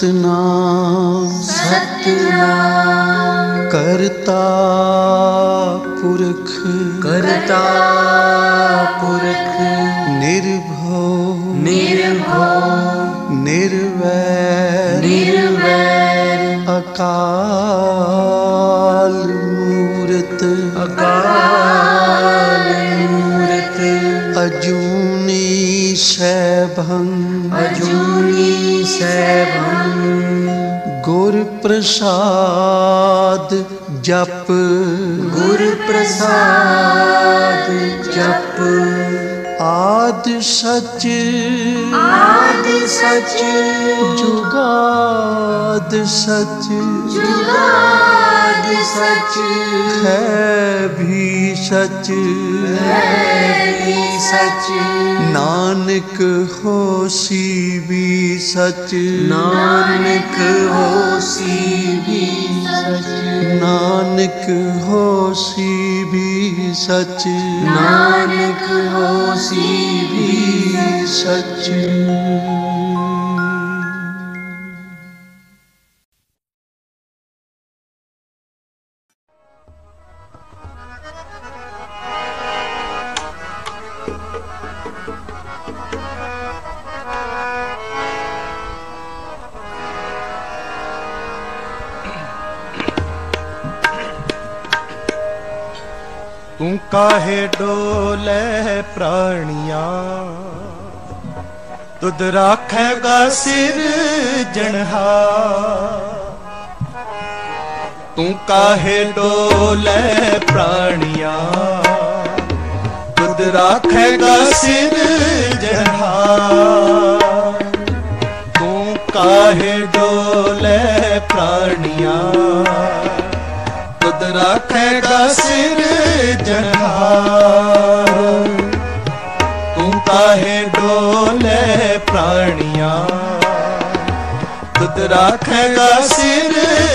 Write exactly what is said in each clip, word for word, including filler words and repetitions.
सतनाम सतनाम करता पुरख करता पुरख निर्भव निर्भव निर्वैर निर्वैर अकाल मूरत अकाल मूरत अजूनी सैभं अजूनी सैभं गुर प्रसाद जप गुर प्रसाद जप आद सच आद सच जुगाद सच जुगाद सच है भी सच है भी सच नानक होसी भी सच नानक होसी भी सच नानक होसी भी सच नानक होसी भी सच। तू काहे डोले प्राणिया तुद राखेगा सिर जनहा तू काहे डोले प्राणिया तुद राखेगा सिर जनहा तू काहे डोले प्राणिया तुद राखेगा सिर जनहार तू काहे डोले प्राणिया तुद राखेगा सिर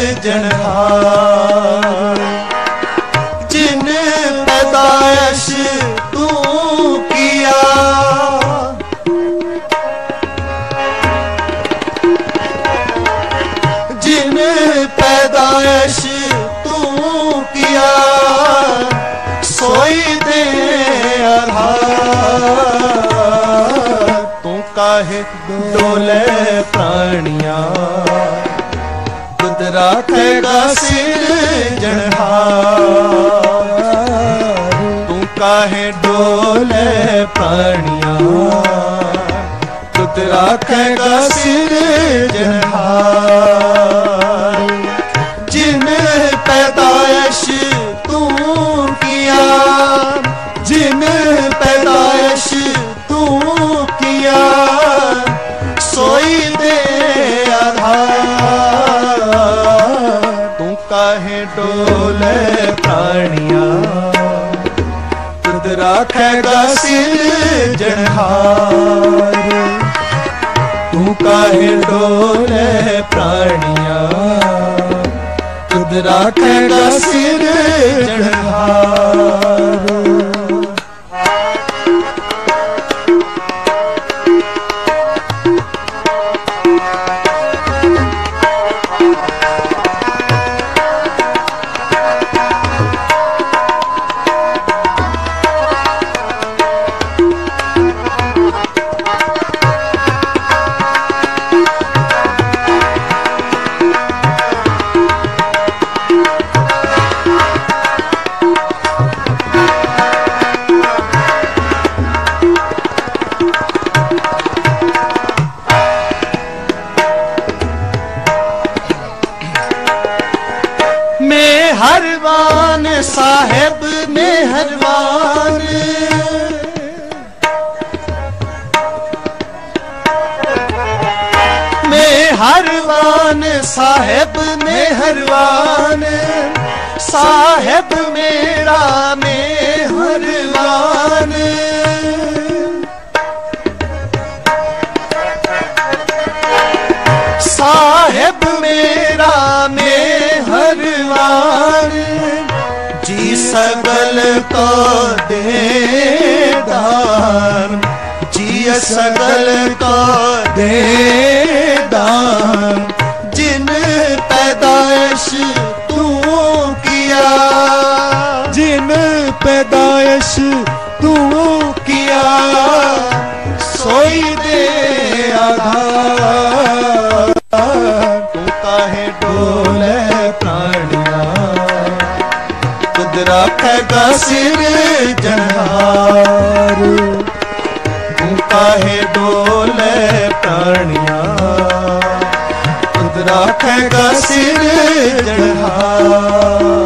जनहार जिन पैदाइश तू किया जिन पैदाइश सोई दे आधार तू काहे डोले प्राणिया तुद राखेगा सिर जनहार तू काहे डोले प्राणिया तुद राखेगा सिर जनहार जिन पैदाइश जिन पैदाइश तू किया सोई दे आधार तू काहे डोले प्राणिया तुद राखेगा सिर जनहार तू काहे डोले प्राणिया तुद राखेगा सिर जनहार मेहरबान साहेब मेहरबान मेहरबान साहेब मेहरबान साहेब मेरा मेहरबान साहेब मेरा मेहरबान जी सगल को दे दान जी सगल को दे दान तू किया सोई दे आधार। तू काहे डोले प्राणिया तुद राखेगा सिर जनहार। तू काहे डोले प्राणिया तुद राखेगा सिर जनहार।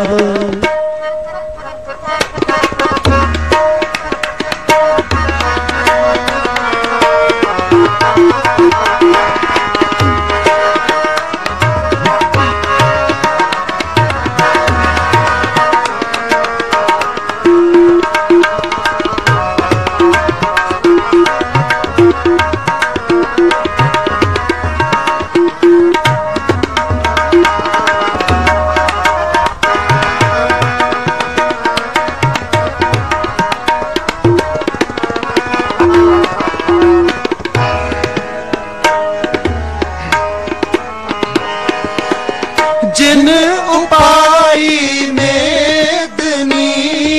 जिन उपाई मेदनी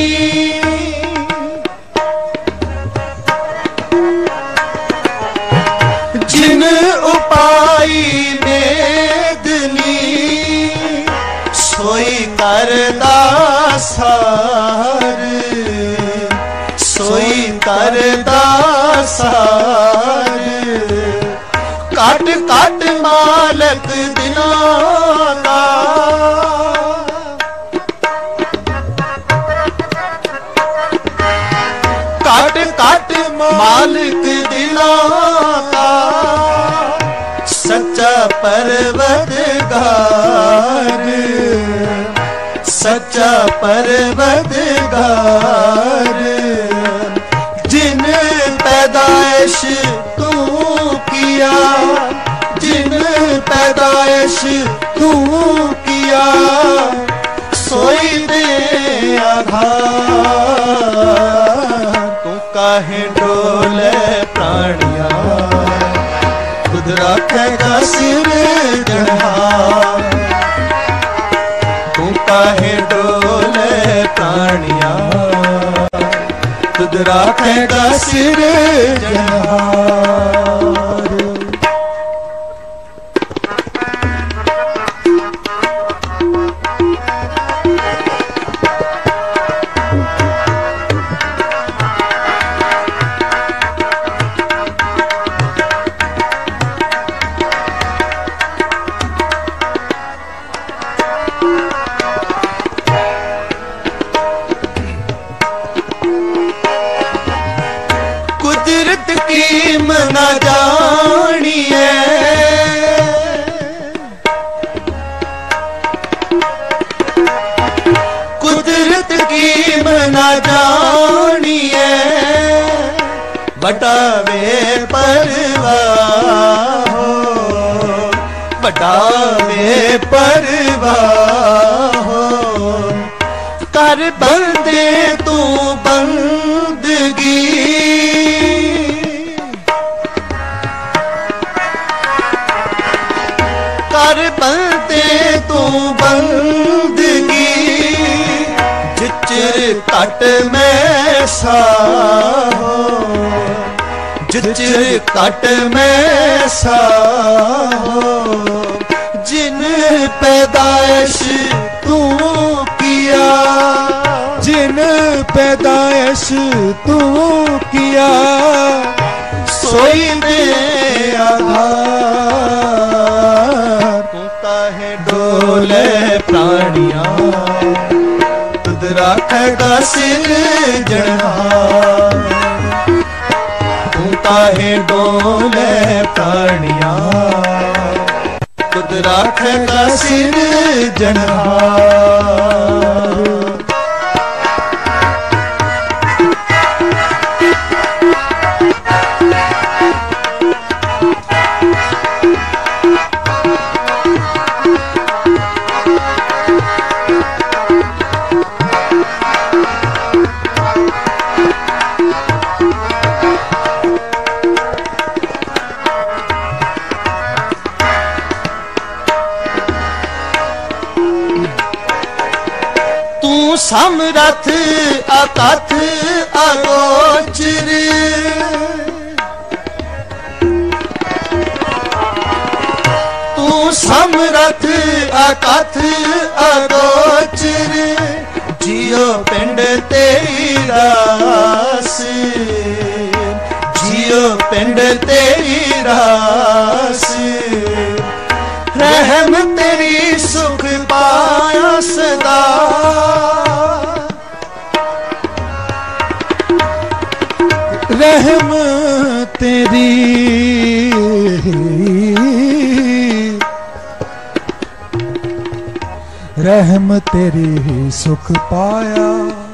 जिन उपाई मेदनी सोई करदा सार। सोई करदा सार। काट काट मालक दिनां दा काट काट मालक दिलां दा सच्चा परवरदिगार। सच्चा परवरदिगार। जिन पैदाइश तू किया जिन पैदाइश तू किया सोई दे आधार। तू काहे डोले प्राणिया खुद राखेगा सिर जनहार। तू काहे डोले प्राणिया खुद राखेगा सिर जनहार। कुदरत की मना जानिए कुदरत की मना जानिए बटावे परवाह हो बटावे परवाह हो। कर बंदे तू बंदगी कर बंदे तू बंदगी। जिचर कट में सा हो जिचर कट में सा हो। जिन पैदाइश तू किया जिन पैदाइश तू किया सोई दे आधार। तू काहे डोले प्राणिया तुद राखेगा सिर जनहार। तू काहे डोले प्राणिया तुद राखेगा सिर जनहार। समरथ अकथ अगो ਅਕਥ ਅਗੋਚਰ ਜਿਉ ਪਿੰਡ ਤੇਰੀ ਰਾਸ ਜਿਉ ਪਿੰਡ ਤੇਰੀ ਰਾਸ ਰਹਿਮ ਤੇਰੀ ਸੁਖ ਪਾਇਆ ਸਦਾ ਰਹਿਮ ਤੇਰੀ ਰਹਿਮ ਤੇਰੀ ਸੁਖ ਪਾਇਆ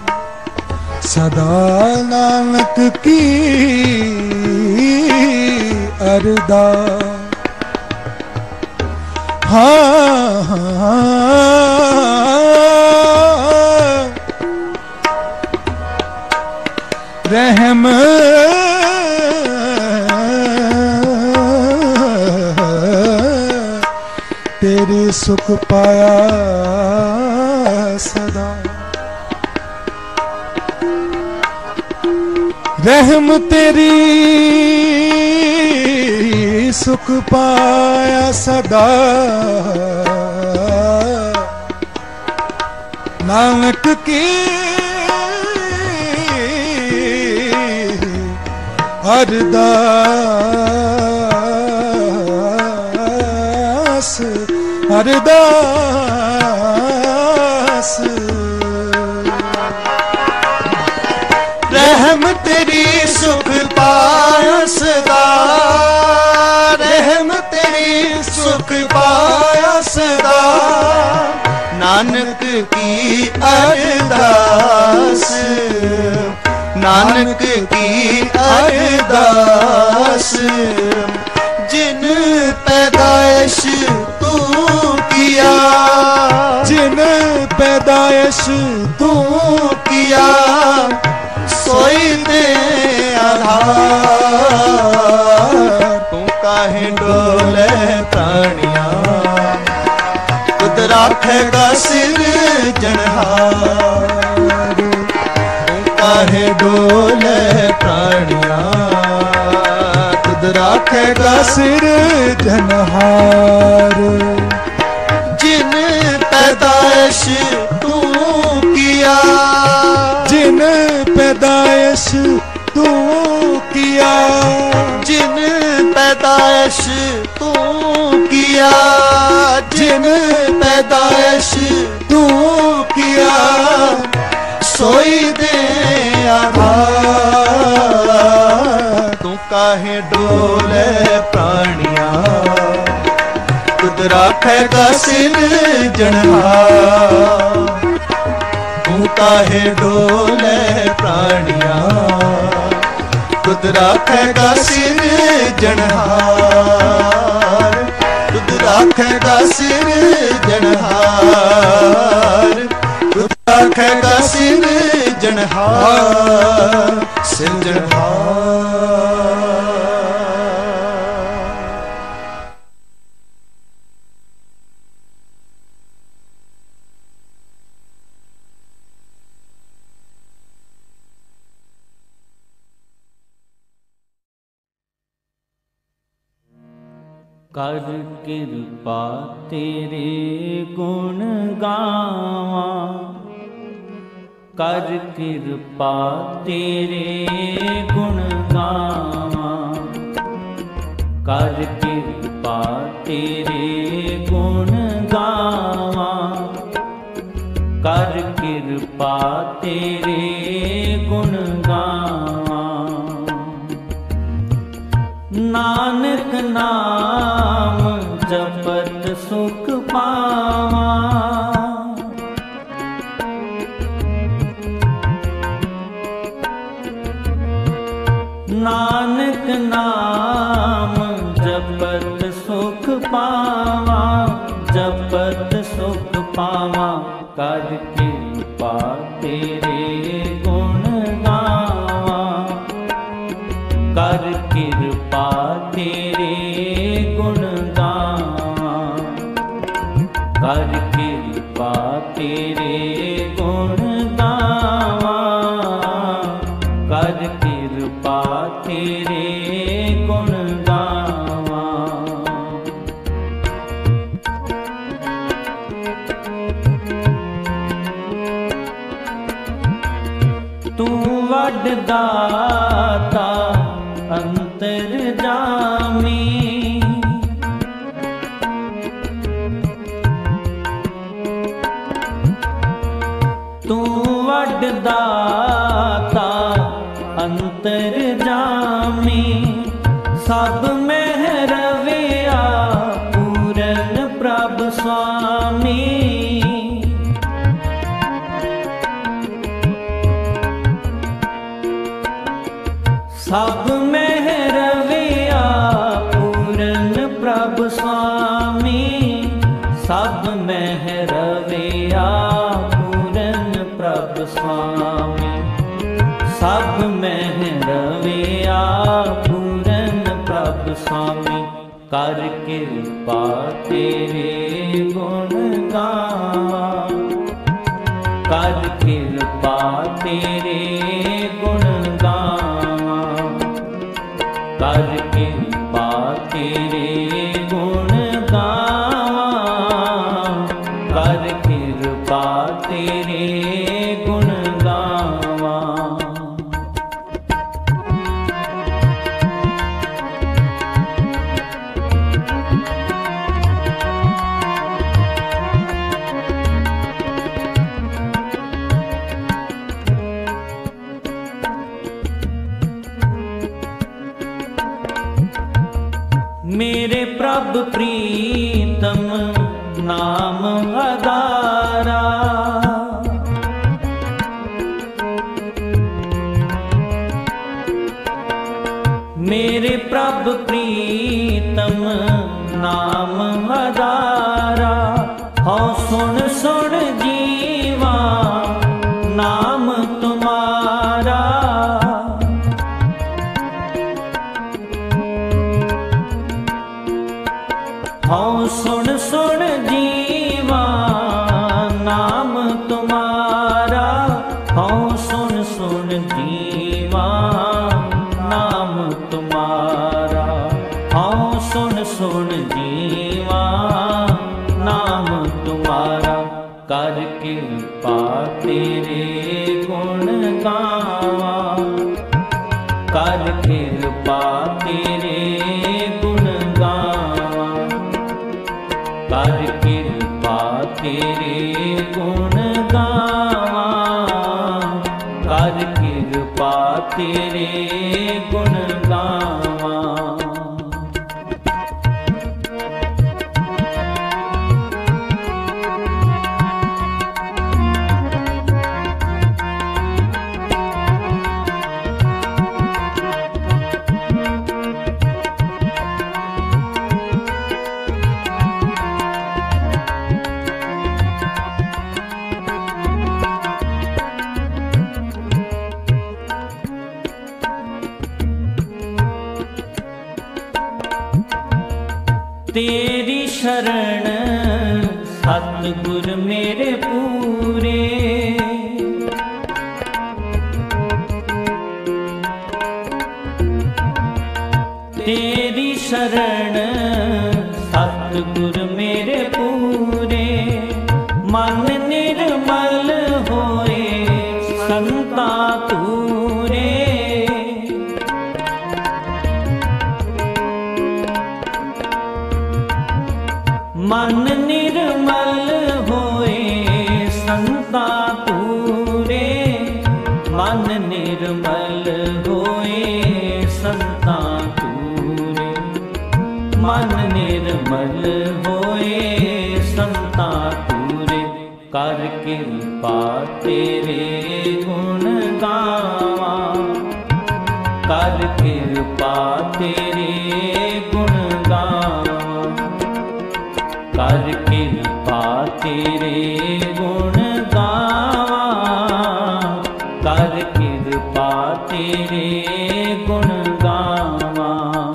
ਸਦਾ ਨਾਨਕ ਕੀ ਅਰਦਾ ਹਾਂ ਰਹਿਮ ਤੇਰੀ ਸੁਖ ਪਾਇਆ ਸਦਾ ਰਹਿਮ ਤੇਰੀ ਸੁਖ ਪਾਇਆ ਸਦਾ ਨਾਨਕ ਕੀ ਅਰਦਾਸ ਅਰਦਾਸ ਰਹਿਮ ਤੇਰੀ ਸੁਖ ਪਾਇਆ ਸਦਾ ਰਹਿਮ ਤੇਰੀ ਸੁਖ ਪਾਇਆ ਸਦਾ ਨਾਨਕ ਕੀ ਅਰਦਾਸ ਨਾਨਕ ਕੀ ਅਰਦਾਸ ਜਿਨ ਪੈਦਾਇਸ਼ ਤੂੰ ਕੀਆ ਜਿਨ ਪੈਦਾਇਸ਼ ਤੂੰ ਕੀਆ सोई दे आधार तू काहे डोले प्राणिया तुद राखेगा सिर जनहार तू काहे डोले प्राणिया तुद राखेगा सिर जनहार जिन पैदाइश तू किया जिन पैदाइश तू किया जिन पैदाइश तू किया जिन पैदाइश तू किया सोई दे आधार तू काहे डोले प्राणिया तुद राखेगा सिर जनहार तू काहे डोले प्राणिया तुद राखेगा सिर जनहार तुद राखेगा सिर जनहार तुद राखेगा सिर जनहार सिर जनहार कर कृपा तेरे गुण गावा कर कृपा तेरे गुण गावा कर कृपा तेरे गुण गावा कर कृपा तेरे गुण गावा नानक नाम जपत सुख पावा नानक नाम जपत सुख पावा जपत सुख पावा कर कृपा तेरे गुण गावा कर कृपा तेरे गुण गावा कर कृपा तेरे गुण गावा कर कृपा तेरे गुण गावा दाता अंतरजामी। तू वड दाता अंतरजामी, सब में रविया पूरन प्रभ स्वामी। सब में रविया पूरन प्रभ स्वामी, सब में रविया पूरन प्रभ स्वामी, सब में रविया पूरन प्रभ स्वामी। कर कृपा तेरे गुण गावा, कर कृपा तेरे गुण गावा, कर कृपा तेरे गुण गावा, कर कृपा तेरे गुण गावा। मेरे प्रभ प्रीतम नाम आधारा, मेरे प्रभ प्रीतम नाम आधारा। हो सुन सुन जीवा नाम तुम्हारा, हाँ सुन सुन जीवा नाम तुम्हारा, हाँ सुन सुन जीवा नाम तुम्हारा, हाँ सुन सुन जीवा नाम तुम्हारा। कर कृपा तेरे गुण गावा, कर कृपा तेरे गुण गावा, कर कृपा तेरे गुण गावा, कर कृपा तेरे गुण गावा। तेरी शरण सतगुर मेरे पूरे, तेरी शरण सतगुर मेरे पूरे। मन निर्मल होए संता तूरे, मन निर्मल होए संता तूरे, मन निर्मल होए संता तूरे, मन निर्मल होए संता तूरे। कर कृपा तेरे गुण गावा, कर कृपा तेरे गुण गावा, कर कृपा तेरे गुण गावा, कर कृपा तेरे गुण गावा।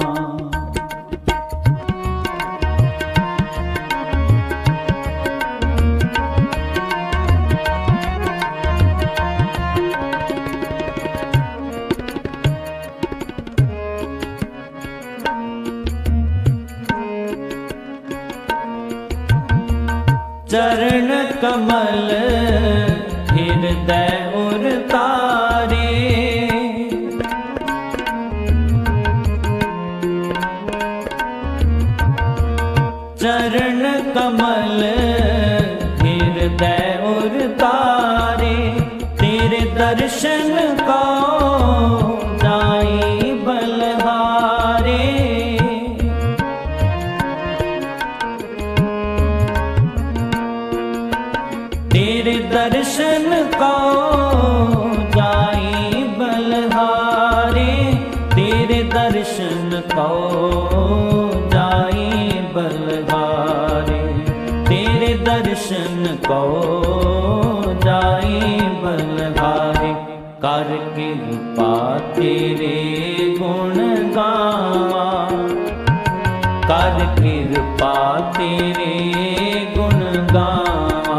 चरण कमल हृदय उर तारे, कमल हृदय और तारे, तेरे दर्शन को जाई बलहारे। तेरे दर्शन को जाई बलहारे, तेरे दर्शन को जाई बलहारे, तेरे दर्शन को जाई बलहारे। कर कृपा तेरे गुण गावा, कर कृपा तेरे गुण गावा,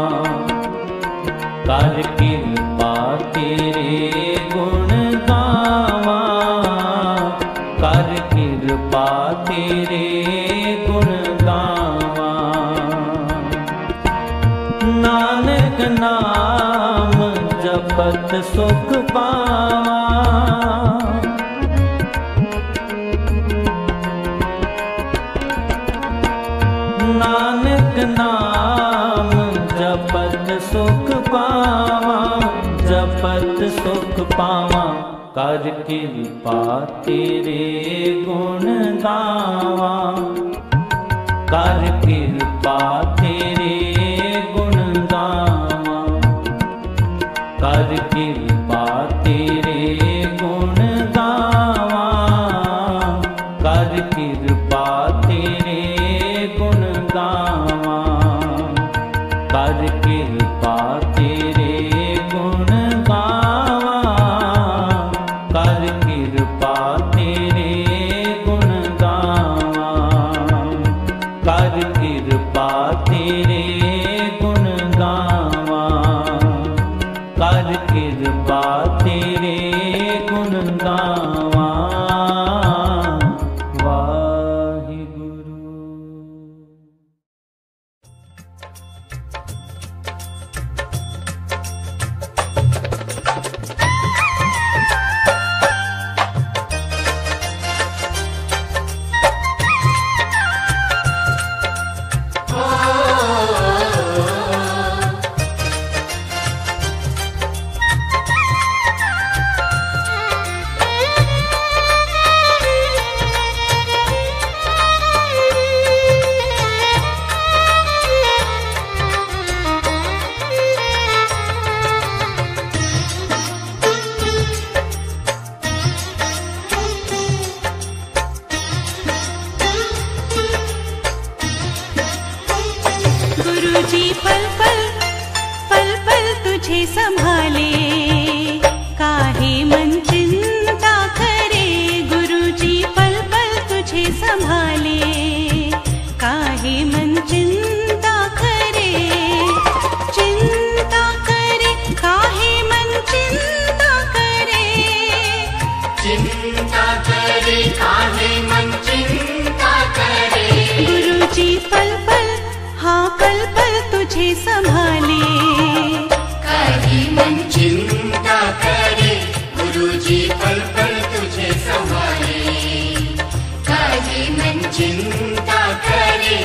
कर कृपा तेरे गुण गावा, कर कृपा तेरे गुण गावा। नानक नाम जपत सुख पावा, नानक नाम जपत सुख पावा, जपत सुख पावा। कर कृपा तेरे गुण गावा, कर कृपा तेरे गुण गावा, कर कृपा तेरे गुण गावा, कर कृपा तेरे गुण गावा, कर कृपा तेरे गुण गावा, कर कृपा तेरे गुण गावा, कर कृपा तेरे गुण गावा, कर कृपा तेरे गुण गावा। वाहिगुरु। गुरुजी पल पल पल पल तुझे संभाले, काहे मन चिंता करे। गुरुजी पल पल तुझे संभाले, काहे मन चिंता करे। चिंता करे काहे मन चिंता करे, चिंता करे काहे मन चिंता करे। गुरुजी पल पल हाँ पल पल तुझे संभाले, काहे मन चिंता करे। गुरुजी पल पल तुझे संभाले, काहे मन चिंता करे।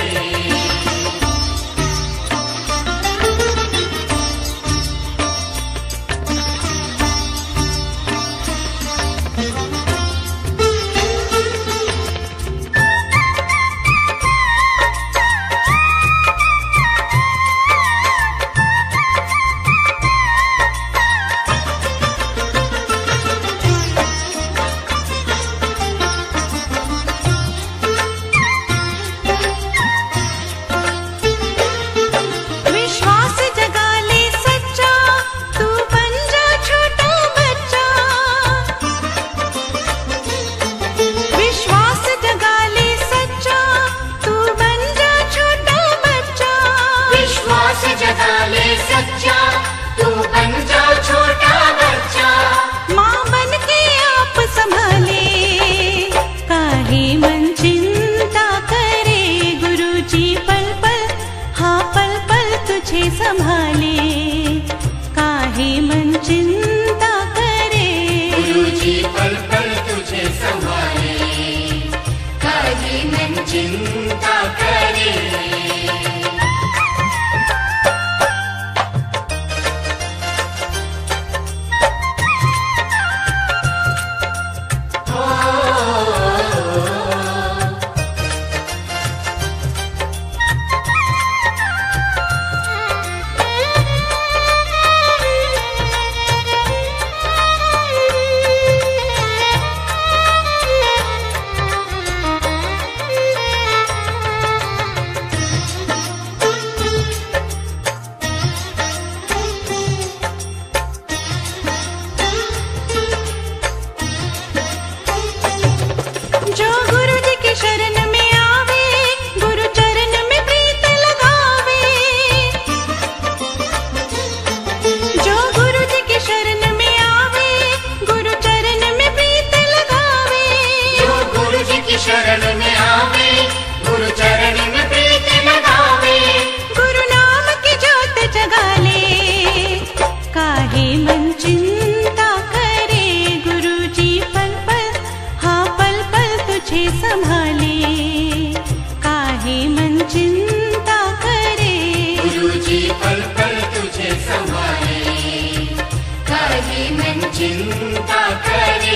तुझे संभाले, काहे मन चिंता करे। गुरुजी पल पल तुझे संभाले, काहे मन चिंता करे।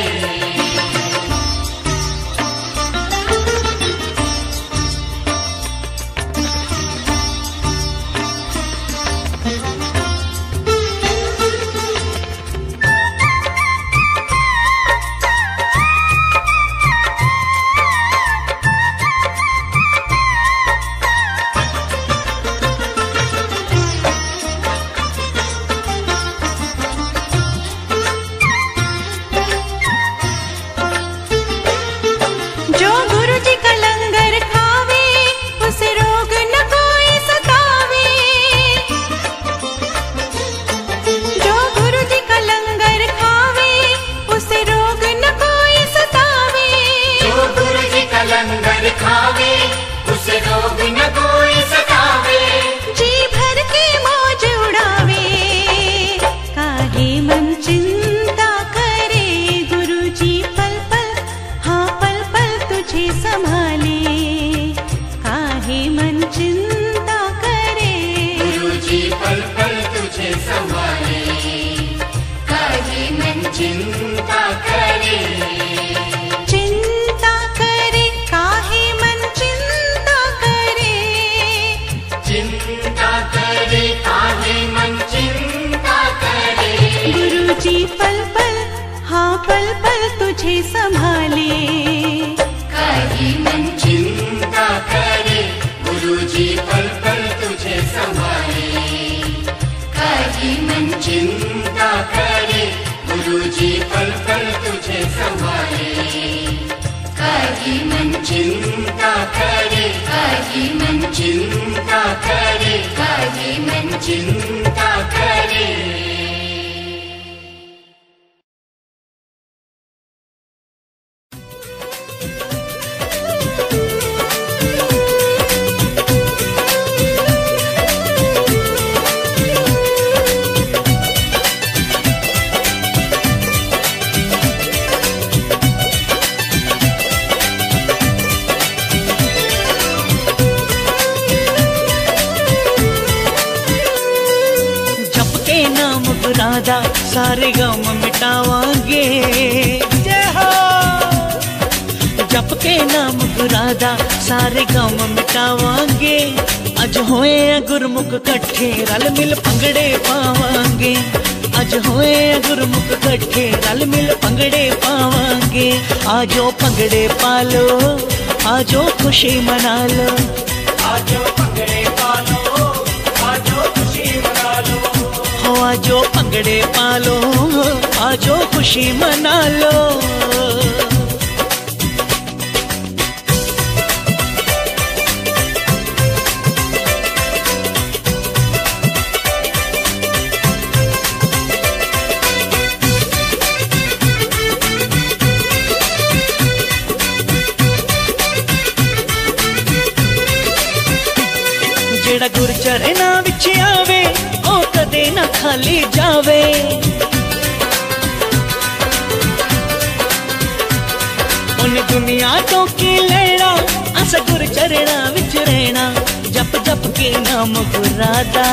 सारे गम मिटावांगे, जय हो। जप के नाम गुरादा सारे गम मिटावांगे, अज होए गुरमुख कट्ठे रल मिल पंगड़े पावांगे। अज होए गुरमुख कट्ठे रल मिल पंगड़े पावांगे। आजो पंगड़े पालो, आजो खुशी मना लो, आजो पंगड़े पालो, आजो खुशी मना लो। आजो पंगड़े पालो, आजो खुशी मना लो। जेड़ा गुर चरना विच आवे ओ कदे ना खाली जावे। उन दुनिया तो की लेना, अस गुर चरना विच रहना। जप जप के नाम गुरादा,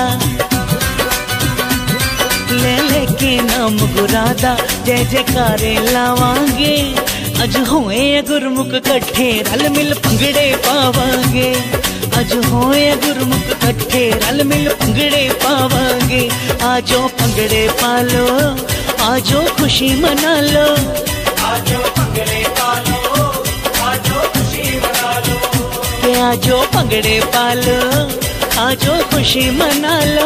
ले ले के नाम गुरादा, जय जयकारे लावांगे। अज होए गुरमुख कट्ठे रल मिल पंगड़े पावांगे। अज होए गुरमुख कट्ठे रल मिल पंगड़े पावांगे। आजो पंगड़े पालो, आजो खुशी मना लो, आजो पंगड़े पालो, आजो खुशी मना लो। के आजो पंगड़े पालो, आजो खुशी मना लो।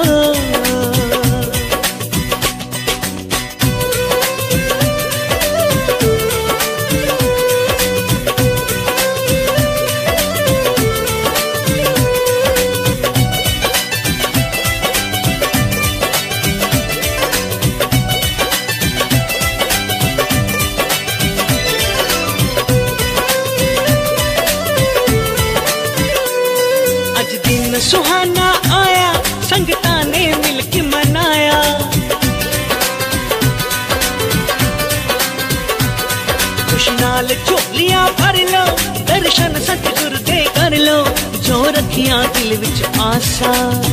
सुहाना आया, संगता ने मिलके मनाया। खुश नाल झोलियां भर लो, दर्शन सतगुर दे कर लो, जो रखियां दिल विच आसा,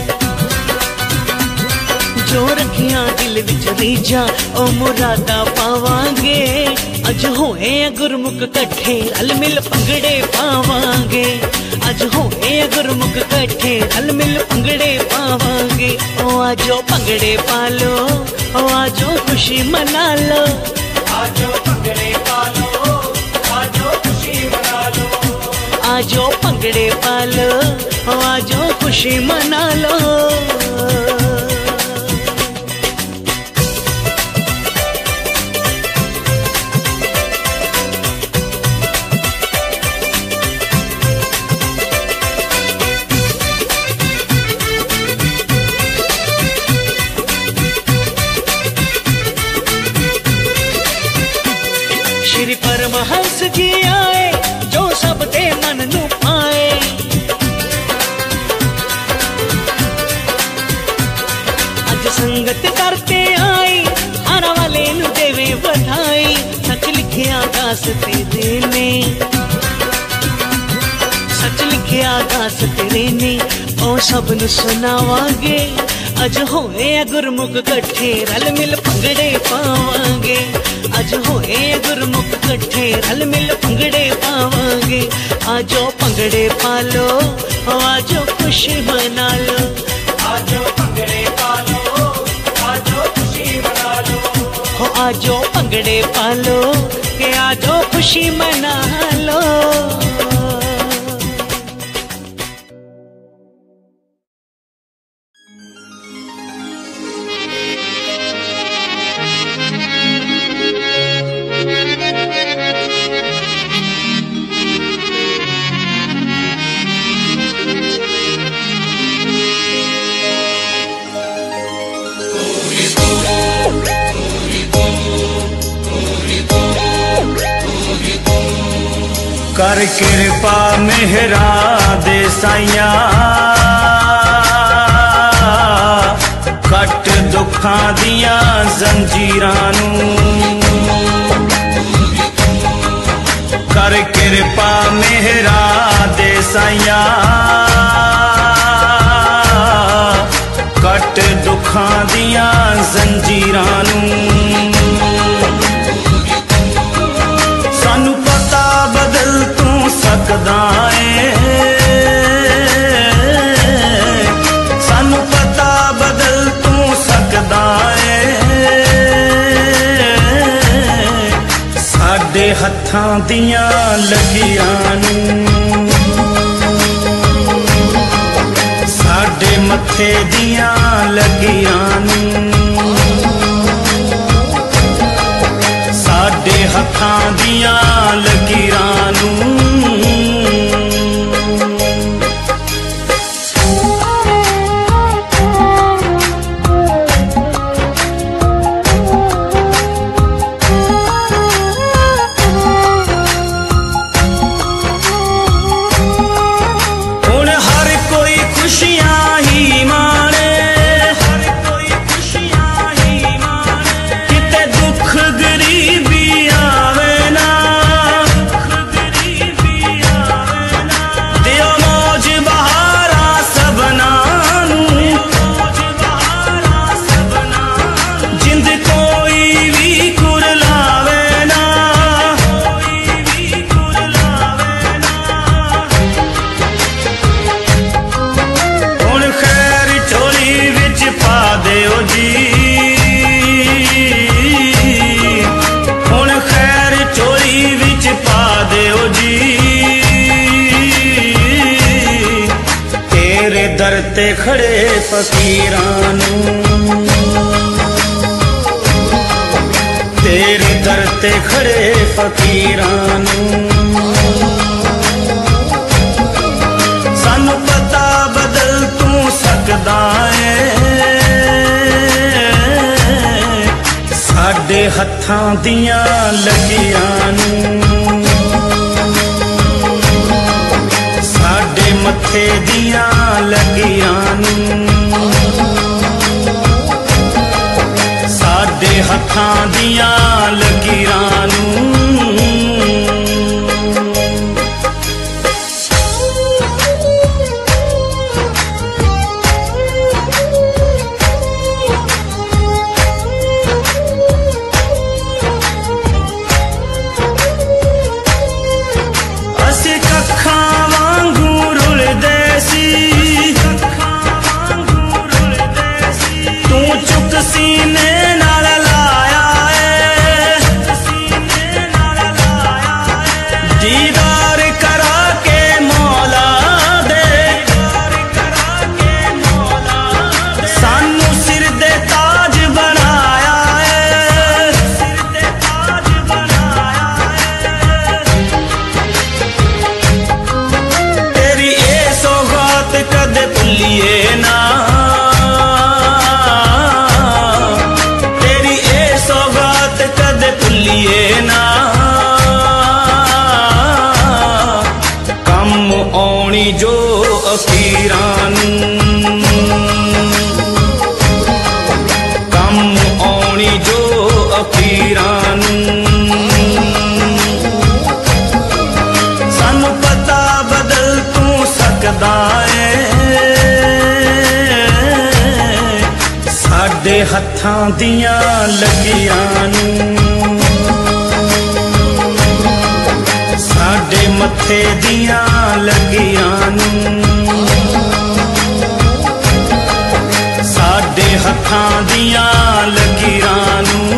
जो रखियां दिल विच रीझां ओ मुरादा पावांगे। अज होए गुरमुख कट्ठे रल मिल भंगड़े पावांगे, अज होए गुरमुख कट्ठे रल मिल भंगड़े पावांगे। ओ आजो भंगड़े पालो, ओ आजो खुशी मना लो, आजो भंगड़े पालो, आजो खुशी मना लो, आजो भंगड़े पालो, ओ आजो खुशी मना लो। श्री परमहंस जी आए, जो सब दे मन नू पाए, अज संगत करते आई, आना वाले नू देवे बधाई। सच लिखिया दास तेरे ने, सच लिखिया दास तेरे ने, ओ सब नू सुनावांगे। अज होए गुरमुख कट्ठे रल मिल भंगड़े पावांगे, अज होए गुरमुख कट्ठे रल मिल भंगड़े पावांगे। आजो भंगड़े पालो, आजो खुशी मना लो, आजो भंगड़े पालो, आजो खुशी मना लो, हो आजो भंगड़े पालो के आजो खुशी मना लो। कर कृपा मेहरा दे साइया, कट दुखां दियां जंजीरां नू, कर कृपा मेहरा दे साइया, कट दुखां दियां जंजीरां नू। सानू पता बदल तू सकदा है, सानू पता बदल तू सकदा है, साडे हत्थां दियां लकीरां नू, साडे मत्थे दियां लकीरां नू, साडे हत्थां दियां लकीरां नू। हुण हर कोई खुशियां ही माणे, हर कोई खुशियां ही माणे, किते दुख गरीबी आवे ना, दुख गरीबी आवे ना, दियो मौज बहारा सबना नू, मौज बहारा सबना, जिंद कोई भी कुरलावे ना, कोई भी कुरलावे ना। हुण खैर झोली विच पा दिओ जी, हुण खैर झोली विच पा दिओ जी, तेरे दर ते खड़े फकीरां नू, तेरे दर ते खड़े फकीरां नू। सानू पता बदल तू सकदा है, साडे हत्थां दियां लकीरां नू, साडे मत्थे दियां लकीरां नू, साडे हत्थां दियां लकीरां नू। आउणी जो अखीरां नूं, कम आउणी जो अखीरां नूं। सानू पता बदल तू सकदा है, साडे हत्थां दियां लकीरां नूं, साडे मत्थे दियां लकीरां नूं, साडे हत्थां दियां लकीरां नूं।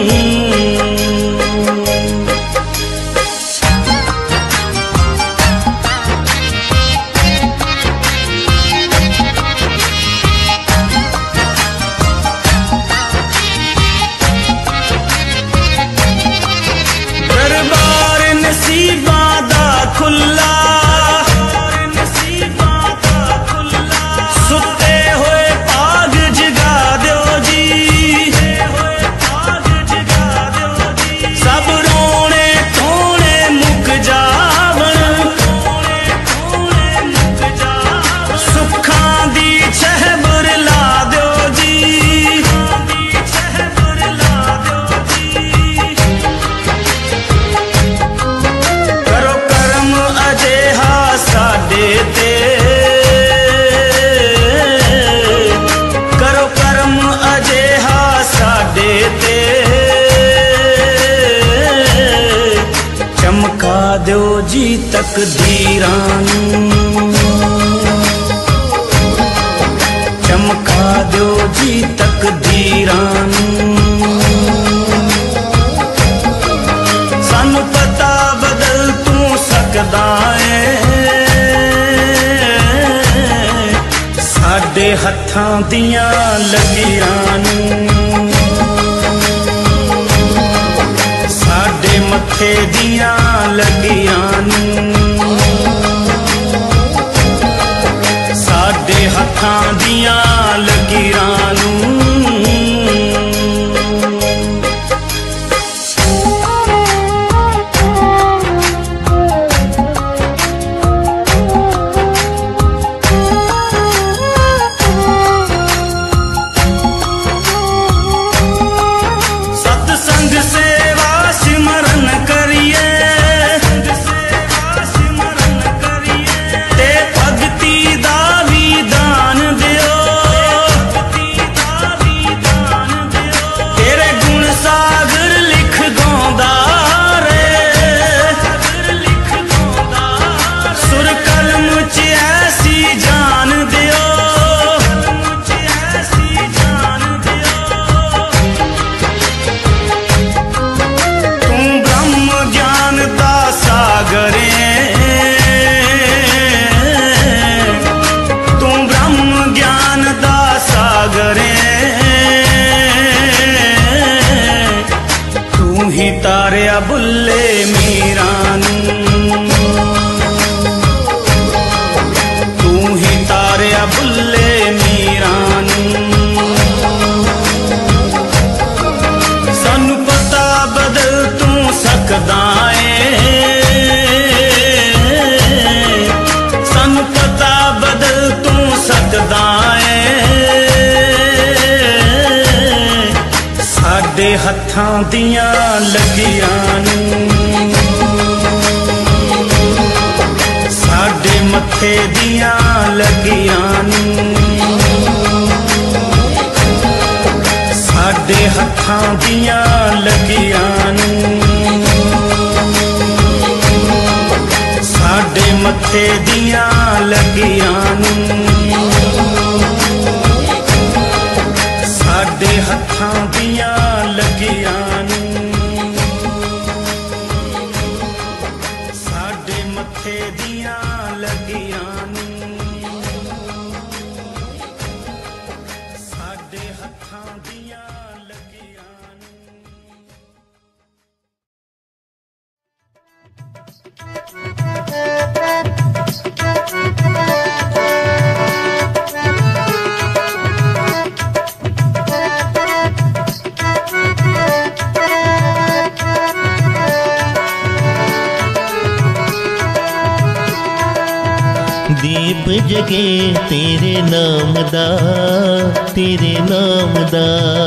चमका दो जी तकदीरां नूं, चमका दो जी तकदीरां नूं। सानू पता बदल तू सकदा है, साडे हत्थां दियां लकीरां नूं, साडे मत्थे दियां लकीरां नूं, साडे हत्थां दियां लकीरां नूं। तारिया बुल्ले मीरां नूं, तू ही तारिया बुल्ले मीरां नूं। सानू पता बदल तू सकदा है, सानू पता बदल तू सकदा है, साडे हत्थां दियां लकीरां नूं, साडे मत्थे दियां लकीरां नूं, साडे हत्थां दियां लकीरां नूं, साडे मत्थे दियां लकीरां नूं, साडे हत्थां दियां लकीरां नूं, साडे मत्थे दियां लकीरां नूं, साडे हत्थां दियां लकीरां दीप जगे तेरे नाम दा, तेरे नाम दा।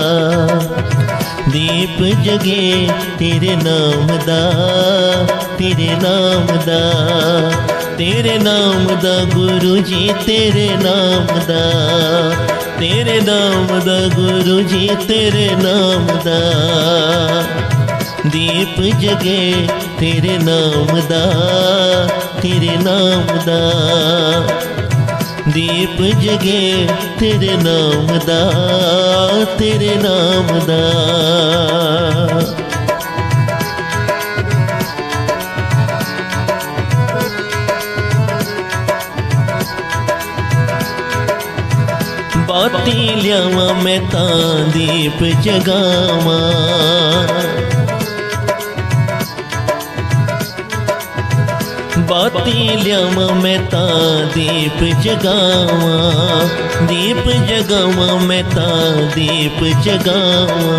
दीप जगे तेरे नाम दा, तेरे नाम दा। तेरे नाम दा गुरु जी तेरे नाम दा, तेरे नाम दा गुरु जी तेरे नाम दा। दीप जगे तेरे नाम दा, तेरे नाम दा। दीप जगे तेरे नाम दा, तेरे नाम दा। बाती लियावा मैं तां दीप जगावा, बाती लियावा मैं तां दीप जगावा। दीप जगावा मैं तां दीप जगावा।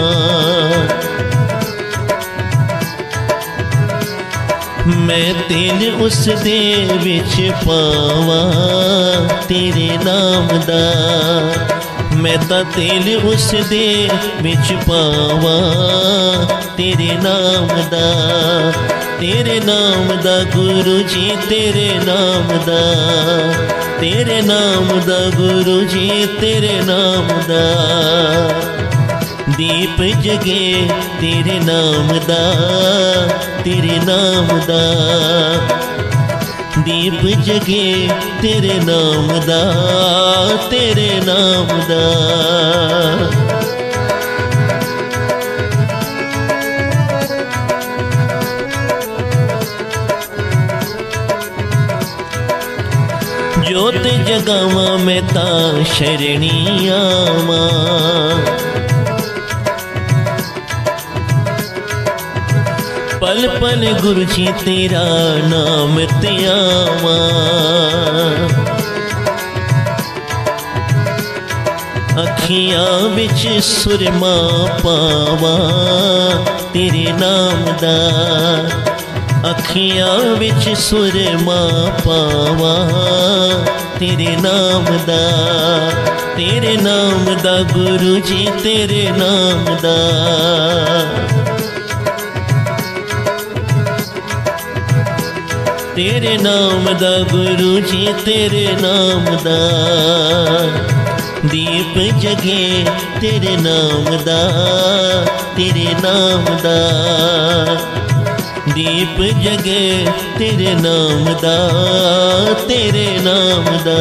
मैं तेल उस दे विच पावा तेरे नाम दा। मैं तां तेल उस दे विच पावा तेरे नाम दा, तेरे नाम दा गुरु जी तेरे नाम दा, तेरे नाम दा गुरु जी तेरे नाम दा। दीप जगे तेरे नाम दा, तेरे नाम दा। दीप जगे तेरे नाम दा, तेरे नाम दा। जोत जगावा मैं तां शरणी आवा। पल पल गुरु जी तेरा नाम ते आवा। अखियां बिच सुरमा पावा तेरे नाम दा। अखियां बिच सुरमा पावा तेरे नाम दा, तेरे नाम दा गुरु जी तेरे नाम दा। तेरे नाम दा गुरु जी तेरे नाम दा। दीप जगे तेरे नाम दा, तेरे नाम दा। दीप जगे तेरे नाम दा, तेरे नाम दा।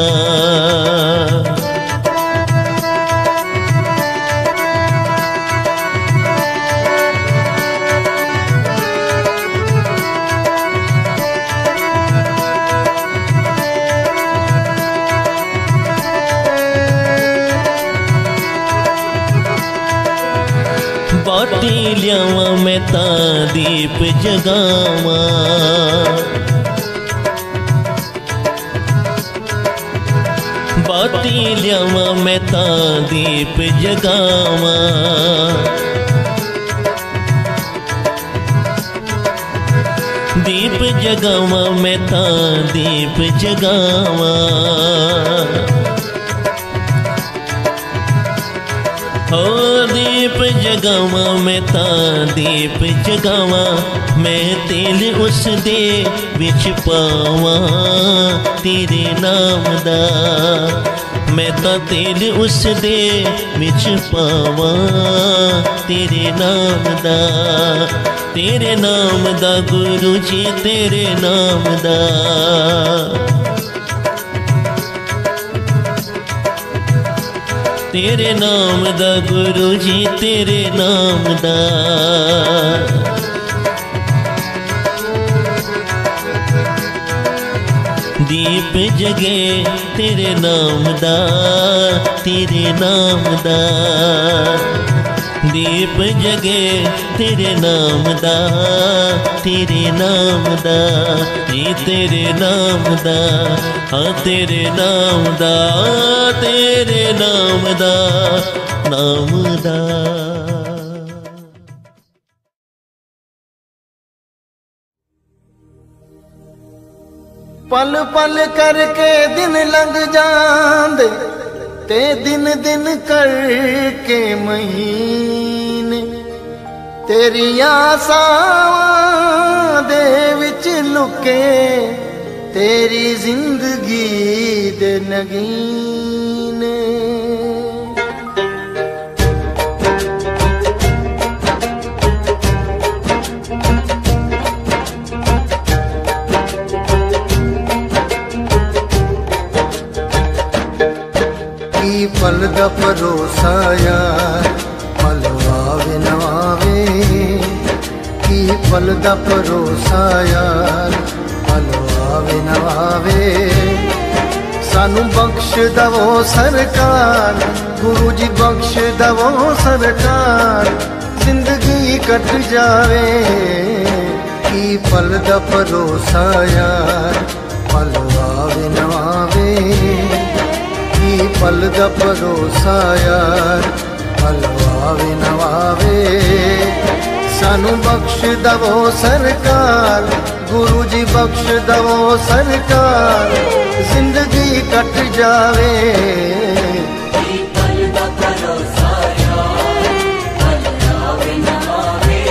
बाती लियावा मैं तां दीप जगावा। बाती लियावा मैं तां दीप जगावा। दीप जगावा मैं तां दीप जगावा। हो दीप जगावा मैं तां दीप जगावा। मैं तेल उस दे विच पावा तेरे नाम दा। मैं तां तेल उस दे विच पावा तेरे नाम दा। तेरे नाम दा गुरु जी तेरे नाम दा। तेरे नाम दा गुरु जी तेरे नाम दा। दीप जगे तेरे नाम दा, तेरे नाम दा। दीप जगे तेरे नाम दा, तेरे नाम दा। जी तेरे नाम दा, हाँ तेरे नाम दा, तेरे नाम दा, नाम दा। पल पल करके दिन लंघ जांदे ते दिन दिन करके महीने तेरी आसावां दे विच लुके तेरी जिंदगी दे नगीने। पल दा भरोसा यार पल आवे न आवे की पल दा भरोसा यार पल आवे न आवे। सानू बख्श दवो सरकार गुरु जी बख्श दवो सरकार जिंदगी कट जावे की पल दा भरोसा यार पल आवे न आवे पल दा भरोसा यार पल आवे न आवे। सानू बख्श दवो सरकार गुरु जी बख्श दवो सरकार जिंदगी कट जावे पल दा भरोसा यार पल आवे न आवे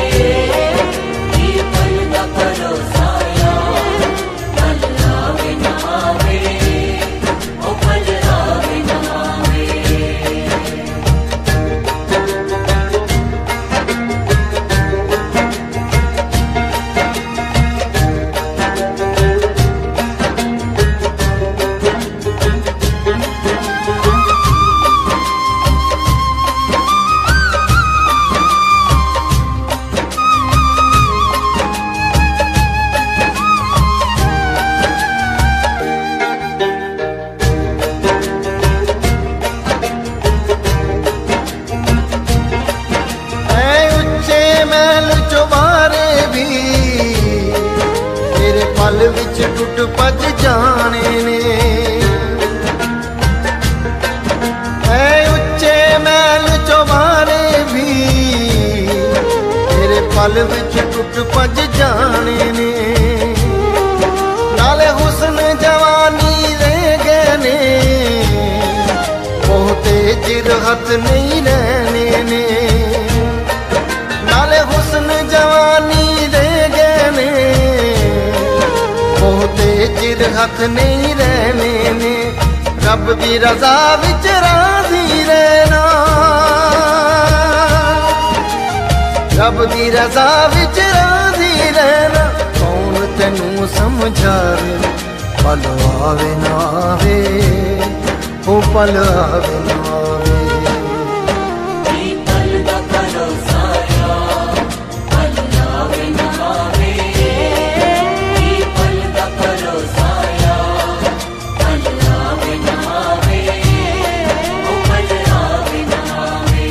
पल दा भरोसा यार पल आवे न आवे ओ पल आवे न आवे। पल विच टुट भज जाने ने ऐ उच्चे महल चौबारे भी तेरे पल विच टुट भज जाने ने। नाले हुस्न जवानी रह गए ने बहुते चिर हथ नहीं रहने ने। नाले हुस्न जवानी रह गए ने बहुते चिर हथ नहीं रहने ने। रब दी रजा विच राजी रहना रब दी रजा विच राजी रहना कौन तेनू समझावे पल आवे न आवे ओ पल आवे न आवे। पल दा भरोसा यार पल आवे न आवे पल दा भरोसा यार पल आवे न आवे ओ पल आवे न आवे।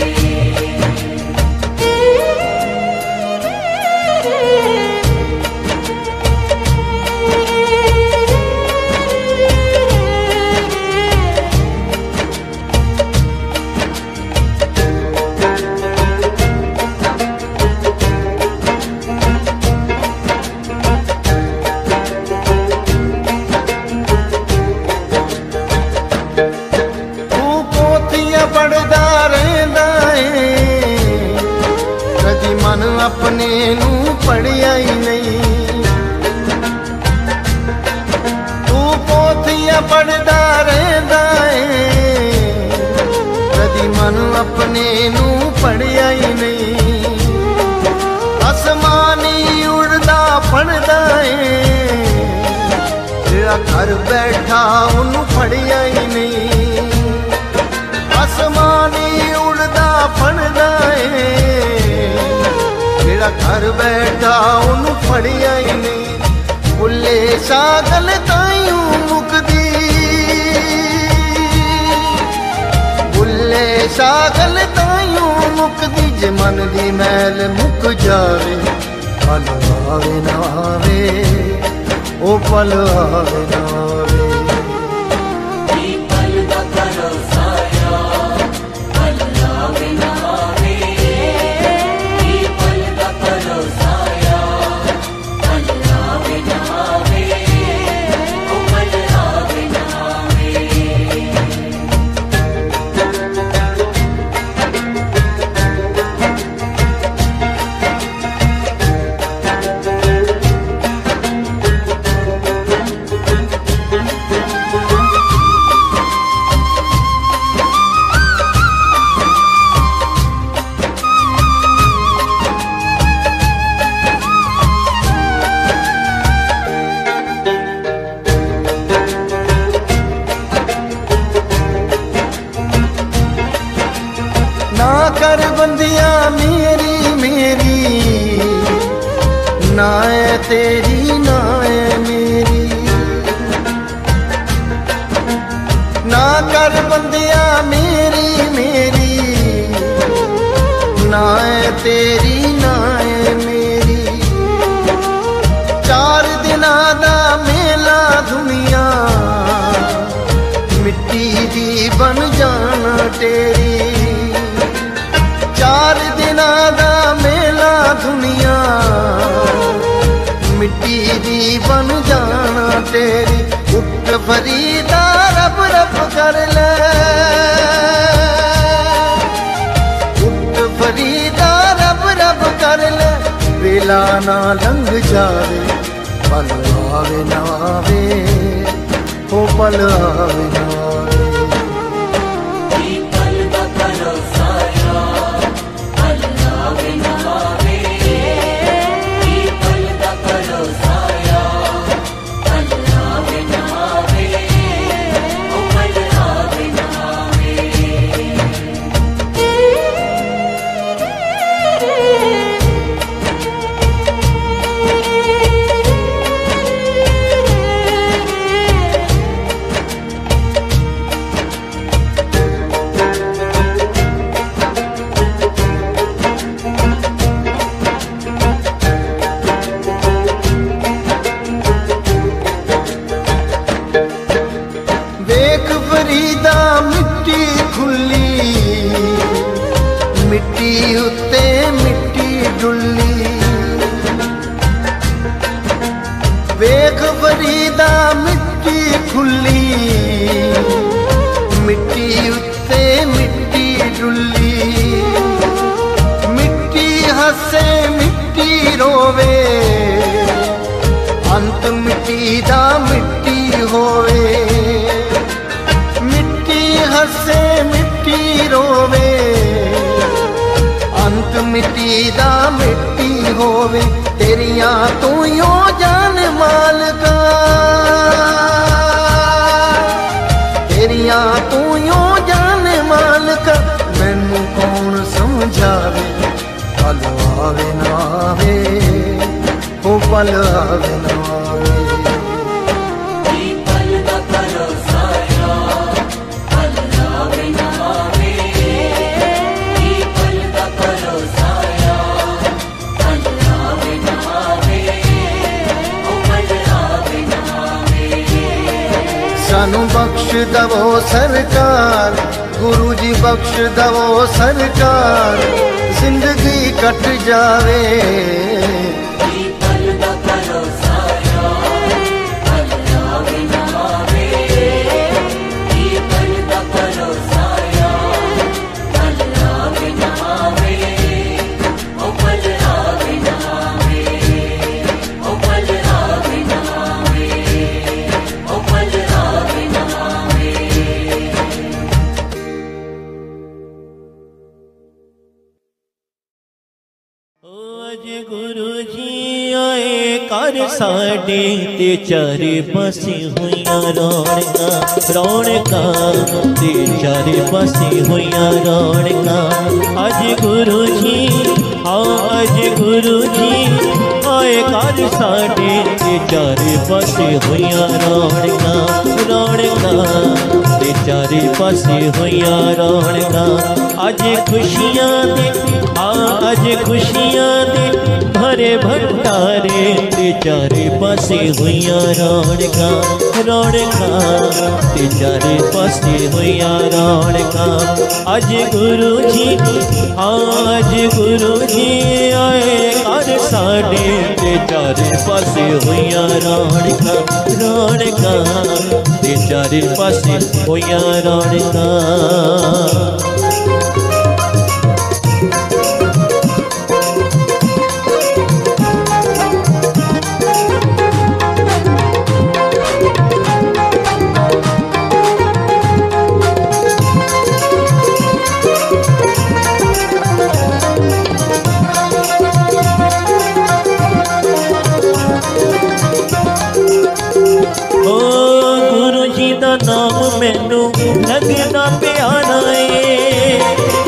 अपने नू पढ़िया ही नहीं तू पोथियां पढ़दा रहंदा है कदी मन अपने नू पढ़िया ही नहीं। आसमानी उड़दा पढ़दा है जेड़ा घर बैठा उन्नू पढ़िया ही नहीं। आसमानी उड़दा पढ़दा है घर बैठा उन्नू फड़िया ही नहीं। बुले शागल ताईं मुकदी बुले शागल ताईं मुकदी जे मन दी मैल मुक जावे पल आवे न आवे ओ पल आवे न आवे। पल दा भरोसा यार पल आवे न आवे पल दा भरोसा यार पल आवे न आवे ओ मिट्टी दी बन जाना तेरी। चार दिना दा मेला दुनिया मिट्टी दी बन जाना तेरी। उठ फरीदा रब रब कर ले, उठ फरीदा रब रब कर ले। वेला ना लंघ जावे पल आवे ना आवे, ओ पल आवे ना आवे। मिट्टी उत्ते मिट्टी डुल्ली, वेख फरीदा मिट्टी खुली। मिट्टी उत्ते मिट्टी डुल्ली, मिट्टी हसे मिट्टी रोवे। अंत मिट्टी दा मिट्टी होवे, मिट्टी हसे मिट्टी रोवे। अंत मिट्टी दा मिट्टी होवे। तेरिया तू यो जान मालका, तेरिया तू यो जान मालका। मैनू कौन समझावे पल आवे ना आवे, ओ पल आवे ना आवे। सानू बख्श दवो सरकार, गुरु जी बख्श दवो सरकार। जिंदगी कट जावे साडे ते चारे पासे होइया रौनका, रौनका ते चारे पासे होइया रौनका। अज गुरु जी आज गुरु जी आए घर साडे ते चारे पासे होइया रौनका, रौनका ते चारे पासे होइया रौनका। अज खुशियां दे आज खुशियां दे भरे भंडारे ते चारे पासे होइया रौनका, रौनका ते चारे पासे होइया रौनका। अज गुरु जी आज गुरु जी आए घर साडे ते चारे पासे होइया रौनका, रौनका ते चारे पासे होइया रौनका। नाम मैनू लगदा प्यारा है,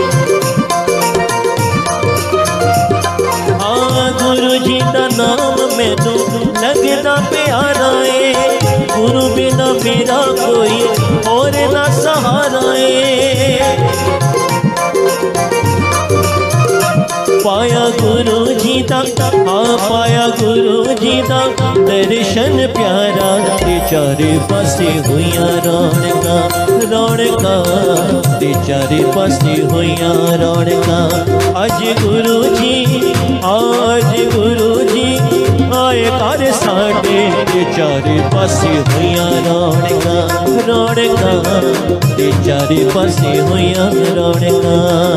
हाँ गुरु जी का नाम मैनू लगदा प्यारा है। गुरु बिना मेरा कोई और ना सहारा है। पाया गुरु जी दा हाँ पाया गुरु जी दा दर्शन प्यारा ते चारे पासे हुइयां रौनका रौनका ते चारे पासे हुइयां रौनका अज गुरु जी आज गुरु जी आए घर साडे ते चारे पासे हुइयां रौनका रौनका ते चारे पासे हुइयां रौनका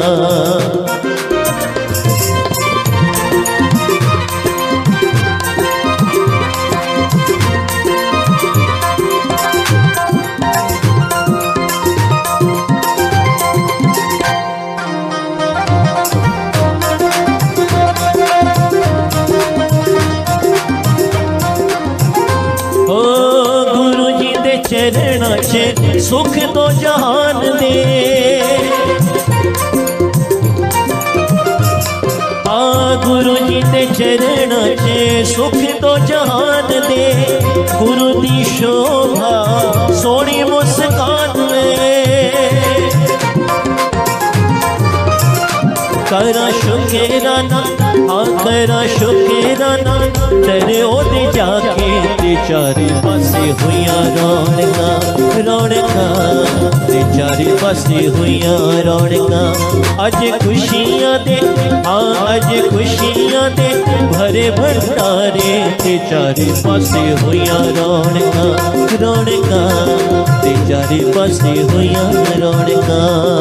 चरणा च सुख तो जहान दे आ गुरु जी दे चरणा च सुख तो जहान दे गुरु दी शोभा सोनी मुस्कान में करा शुक्राना हाँ करा शुक्राना तेरे ओदे जाके ते चारे पासे हुइयां रौनका रौनका ते चारे पासे हुइयां रौनका अज खुशियां दे हाँ अज खुशियां दे भरे भंडारे ते चारे पासे हुइयां रौनका रौनका ते चारे पासे हुइयां रौनका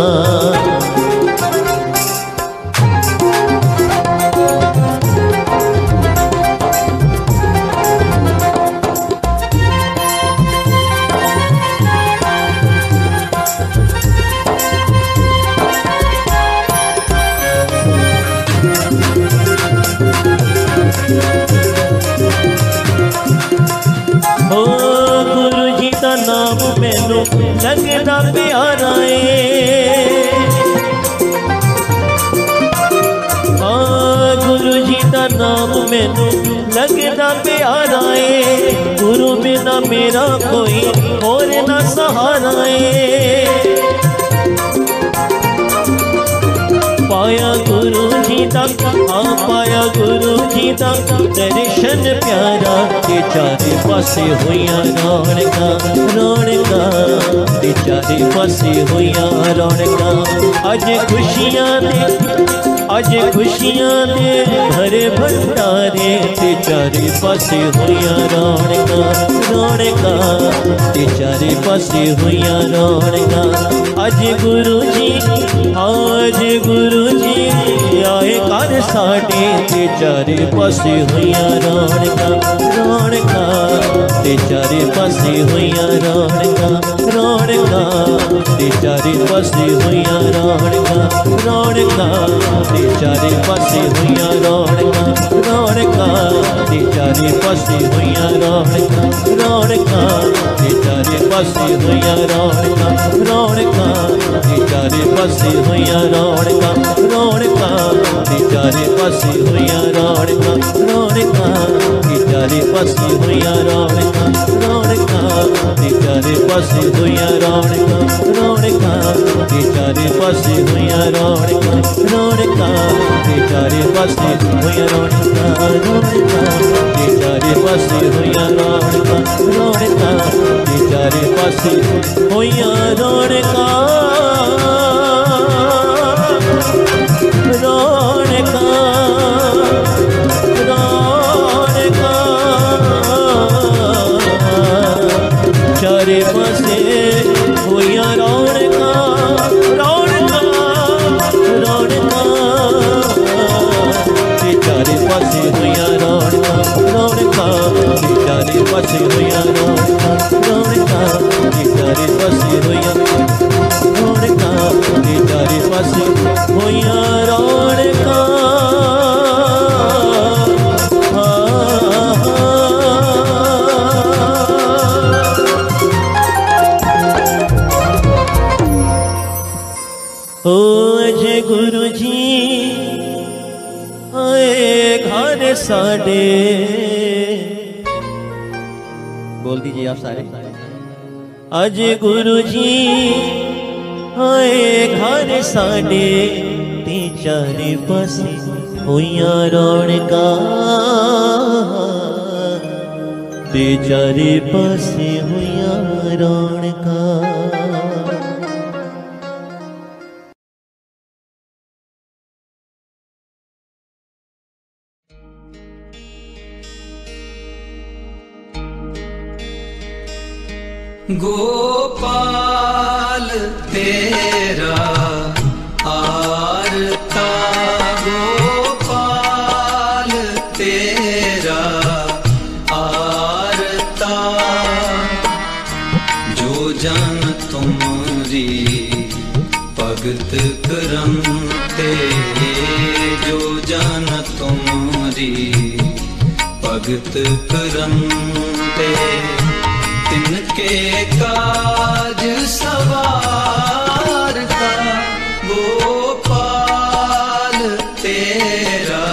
नाम मैनू लगदा प्यारा है हाँ गुरु जी का नाम मैनू लगदा प्यारा है गुरु बिना मेरा कोई और ना सहारा है पाया गुरु जी दा हाँ पाया गुरु जी दा दर्शन प्यारा ते चारे पासे हुइयां रौनका रौनका ते चारे पासे हुइयां रौनका अज खुशियां दे अज खुशियां दे भरे भंडारे ते चारे पासे हुइयां रौनका रौनका ते चारे पासे हुइयां रौनका अज गुरु जी आज गुरु जी आए घर साडे ते चारे पासे हुइयां रौनका रौनका ते चारे पासे हुइयां रौनका रौनका ते चारे पासे हुइयां रौनका रौनका ते चारे पासे हुइयां रौनका रौनका ते चारे पासे हुइयां रौनका रौनका ते चारे पासे हुइयां रौनका रौनका ते चारे पासे हुइयां रौनका रौनका ते चारे पासे हुइयां रौनका रौनका ते चारे पासे हुइयां रौनका रौनका ते चारे पासे हुइयां रौनका रौनका ते चारे पासे हुइयां रौनका रौनका ते चारे पासे हुइयां रौनका रौनका ते चारे पासे हुइयां रौनका रौनका ते चारे पासे हुइयां रौनका रौनका रौनका चारे पासे हुइयां रौनका रौनका रौनका ते चारे पासे हुइयां रौनका रौनका ते चारे पासे हुइयां रौनका रौनका ते चारे पासे हुइयां रौनका ते चारे पासे हुइयां रौनका ओ अजय गुरु जी आए घर साडे बोल दीजिए आप सारे अजय गुरु जी आए घर साडे ते चारे पासे होइया रौनका ते चारे पासे होइया रौनका। गोपाल तेरा आरता, गोपाल तेरा आरता, जो जन तुमरी भगत करम ते, जो जन तुमरी भगत करम ते, तिनके काज सवारता। गोपाल तेरा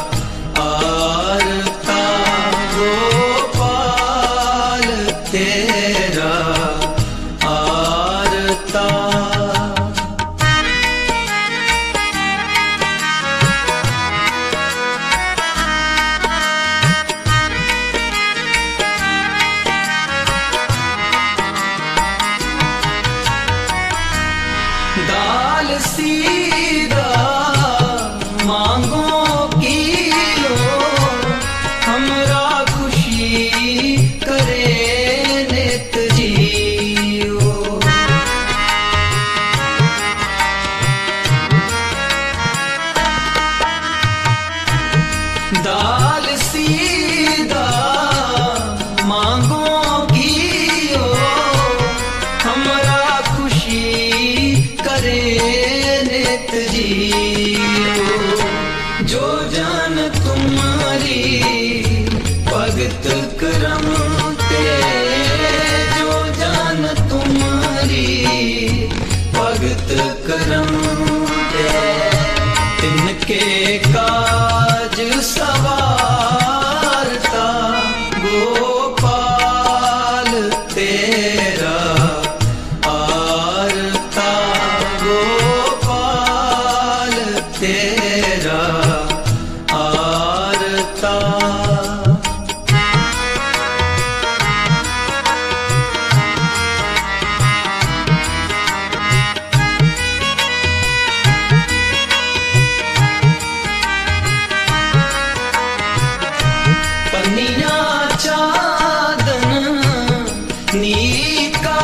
आरता, गोपाल तेरा आरता। दाल सीधा मांगो किलो, हमरा खुशी करे नित जियो। दाल सीधा मांगो कियो, हमरा खुशी करे नित जियो। जो जान तुम्हारी भगत करम ते, जो जान तुम्हारी भगत करम ते, तिनके काज सवारता। गोपाल तेरा आरता, गोपाल तेरा आरता। पनिया चादन नीका,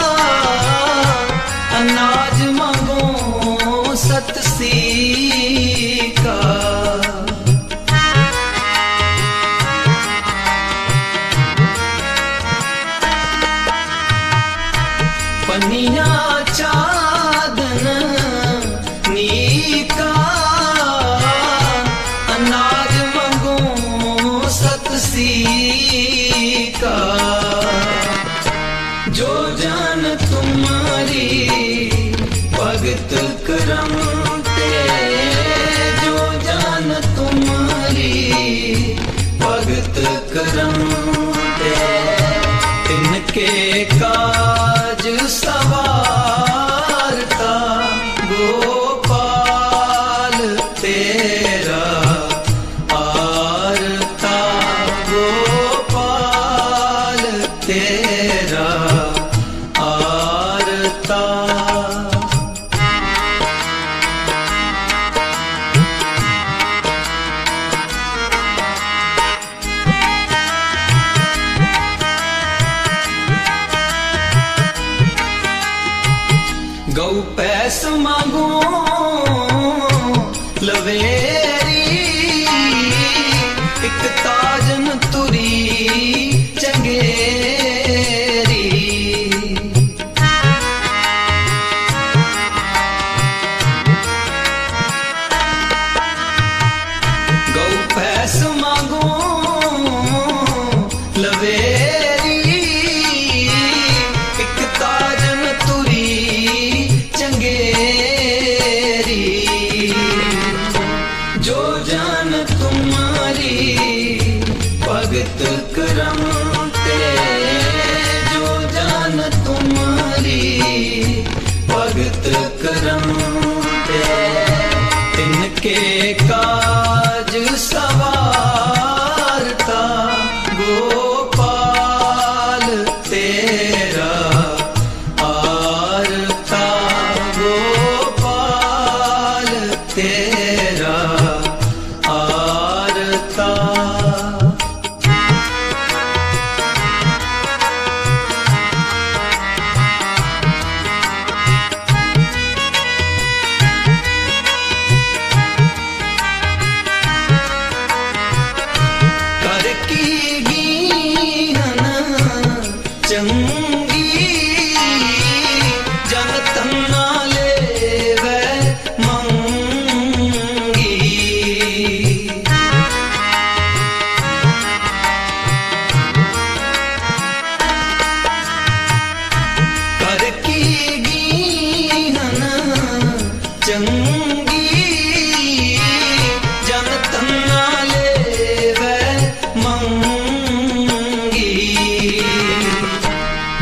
अनाज मांगो सतसी का। पनिया चादन नीका, अनाज मांगो सतसी का। जो जान तुम्हारी भगत करम ते, जो जान तुम्हारी भगत करम ते, तिनके काज सवारता। गोपाल तेरा आरता, गोपाल तेरा आरता। गौ पैस मांगो लवेरी, एक ताजन तुरी चंगेरी। गौ पैस मांगो लवेरी, एक ताजन तुरी चंगेरी।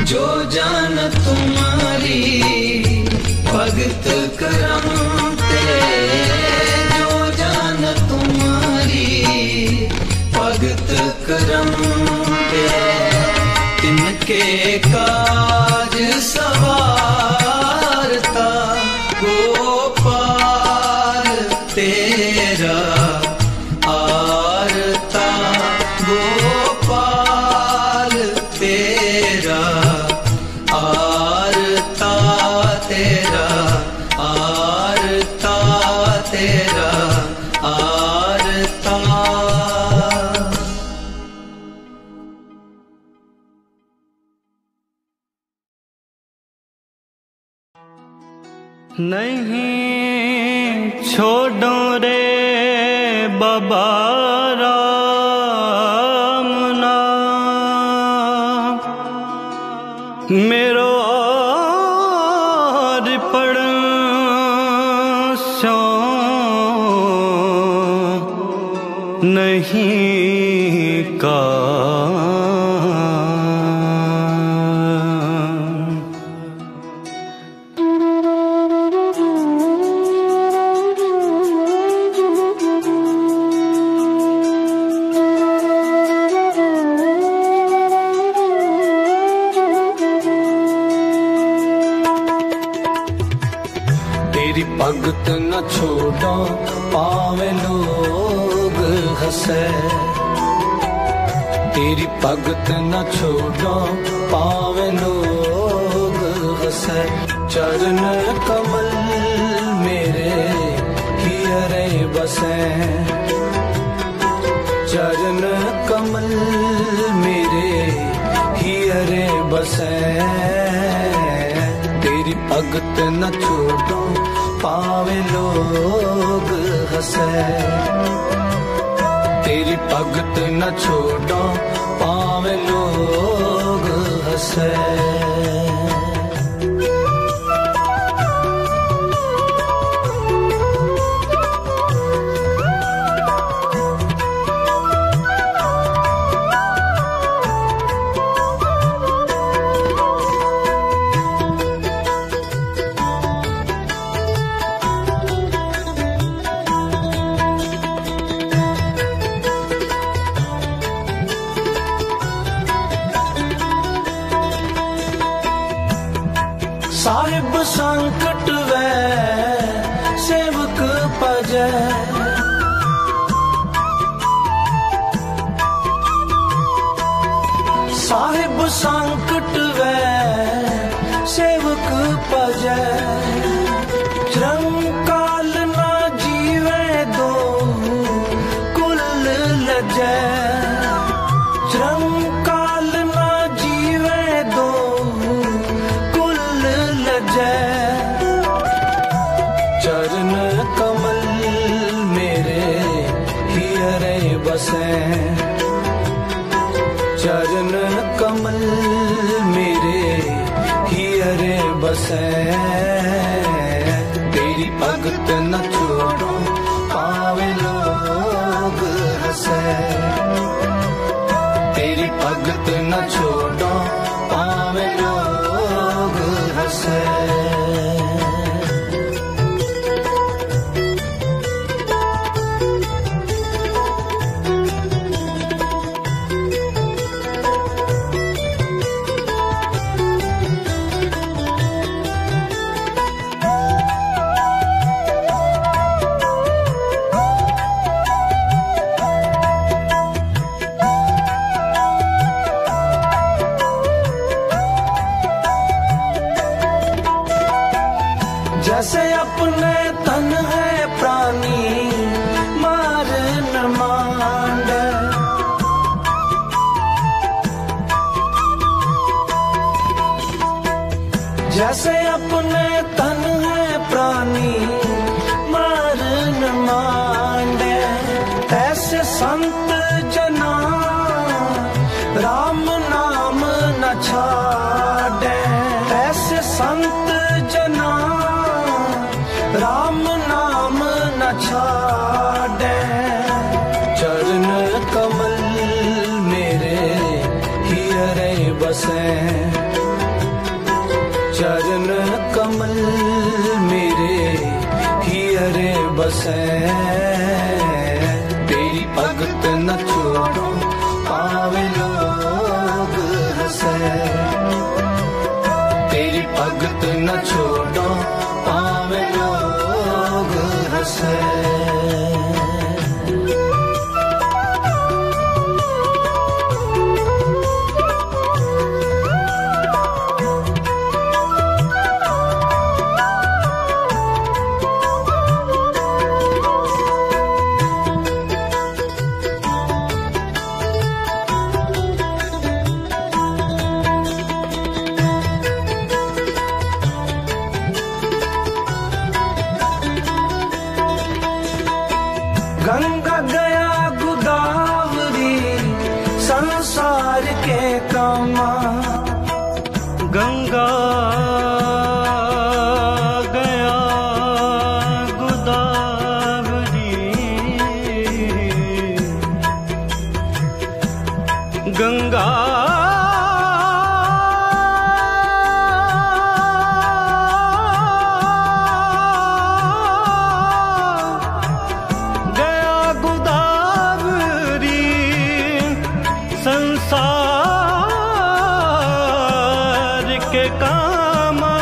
जो जान तुम्हारी भगत करम ते, जो जान तुम्हारी भगत करम ते, तिनके काज सवारता गोपाल तेरा आरता, गोपाल तेरा आरता, तेरा आरता, तेरा आरता। नहीं छोड़ो रे बाबा राम नाम, मेरो और पढ़ सो नहीं का। भगत न छोड़ो पावे लोग हंसे, तेरी भगत न छोड़ो पावे लोग हंसे। चरण कमल मेरे हियरे बसे, चरण कमल मेरे हियरे बसे। तेरी भगत न छोड़ो पावे लोग हंसे, तेरी भगत न छोड़ो पावे लोग हंसे। साहिब संकट वे सेवक पजै, साहिब संकट वे सेवक पजै। रंकाल ना जीवे दो कुल लजै, रंकाल ना जीवे दो चरण कमल मेरे हियरे बसे, चरण कमल मेरे हियरे बसे। तेरी भगत न छोड़ो पावे लोग हंसे, तेरी भगत न छोड़ो पावे लोग हंसे। जैसे अपने तन है प्राणी मार न मांड, जैसे अपने तन है प्राणी मार न मांडे। ऐसे संत जना राम नाम न छाड़े, ऐसे संत जना राम नाम न छाड़े। चरण कमल मेरे हियरे बसे, चरण कमल मेरे हियरे बसे तेरी भगत न छोड़ो पावे लोग हंसे तेरी भगत न छोड़ो पावे लोग हंसे गंगा गया गोदावरी संसार के कामा गंगा गया गोदावरी गंगा संसार के कामा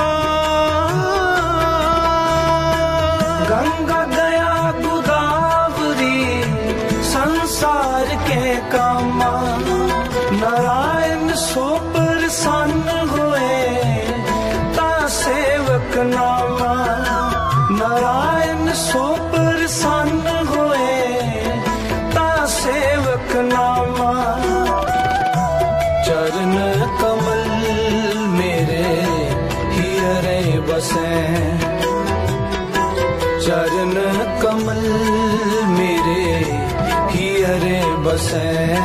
गंगा गया गोदावरी संसार के कामा नारायण सो प्रसन्न हुए ता सेवक नामा नारायण सो प्रसन्न हुए ता सेवक नामा चरण कमल मेरे हियरे बसे चरण कमल मेरे हियरे बसे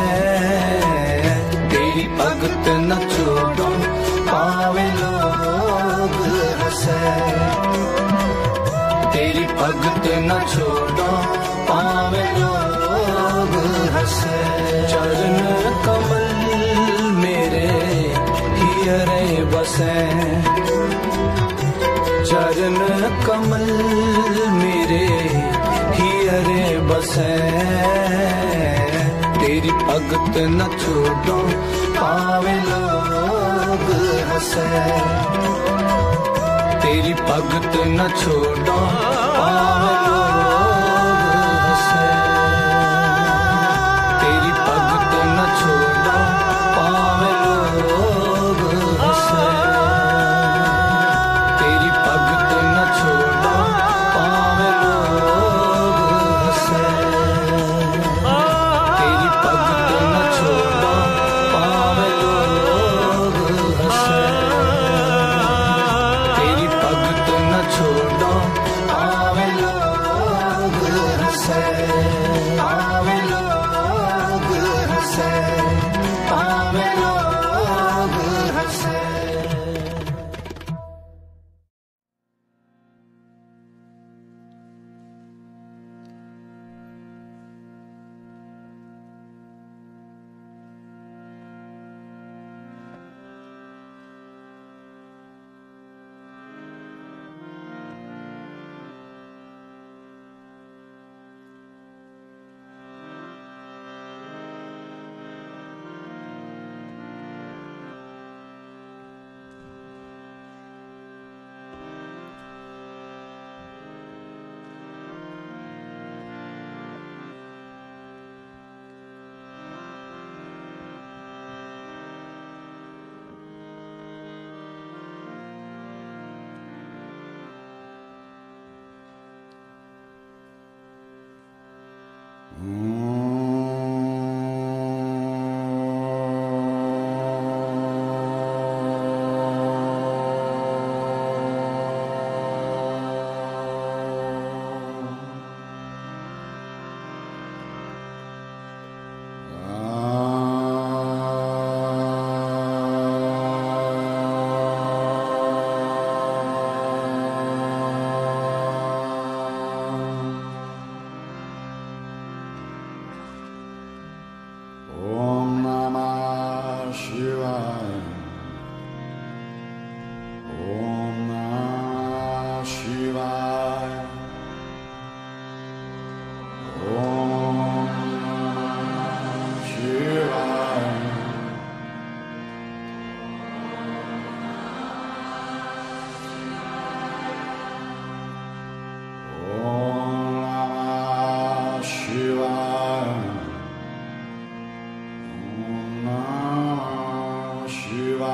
तेरी भगत न छोड़ो पावे लोग हंसे तेरी भगत न छोड़ो पावे लोग हंसे चरण कमल मेरे हियरे बसे चरण कमल मेरे हियरे बसे तेरी भगत न छोड़ो पावे लोग हंसे तेरी भगत न छोड़ो पावे लोग हंसे तेरी भगत न छोड़ो पावे लोग हंसे तेरी भगत न छोड़ो पावे लोग हंसे तेरी भगत न छोड़ो पावे लोग हंसे तेरी भगत न छोड़ो पावे लोग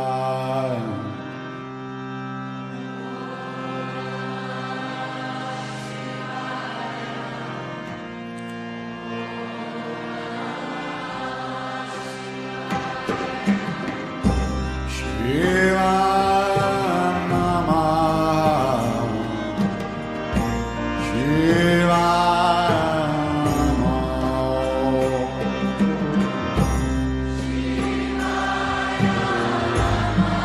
Shiva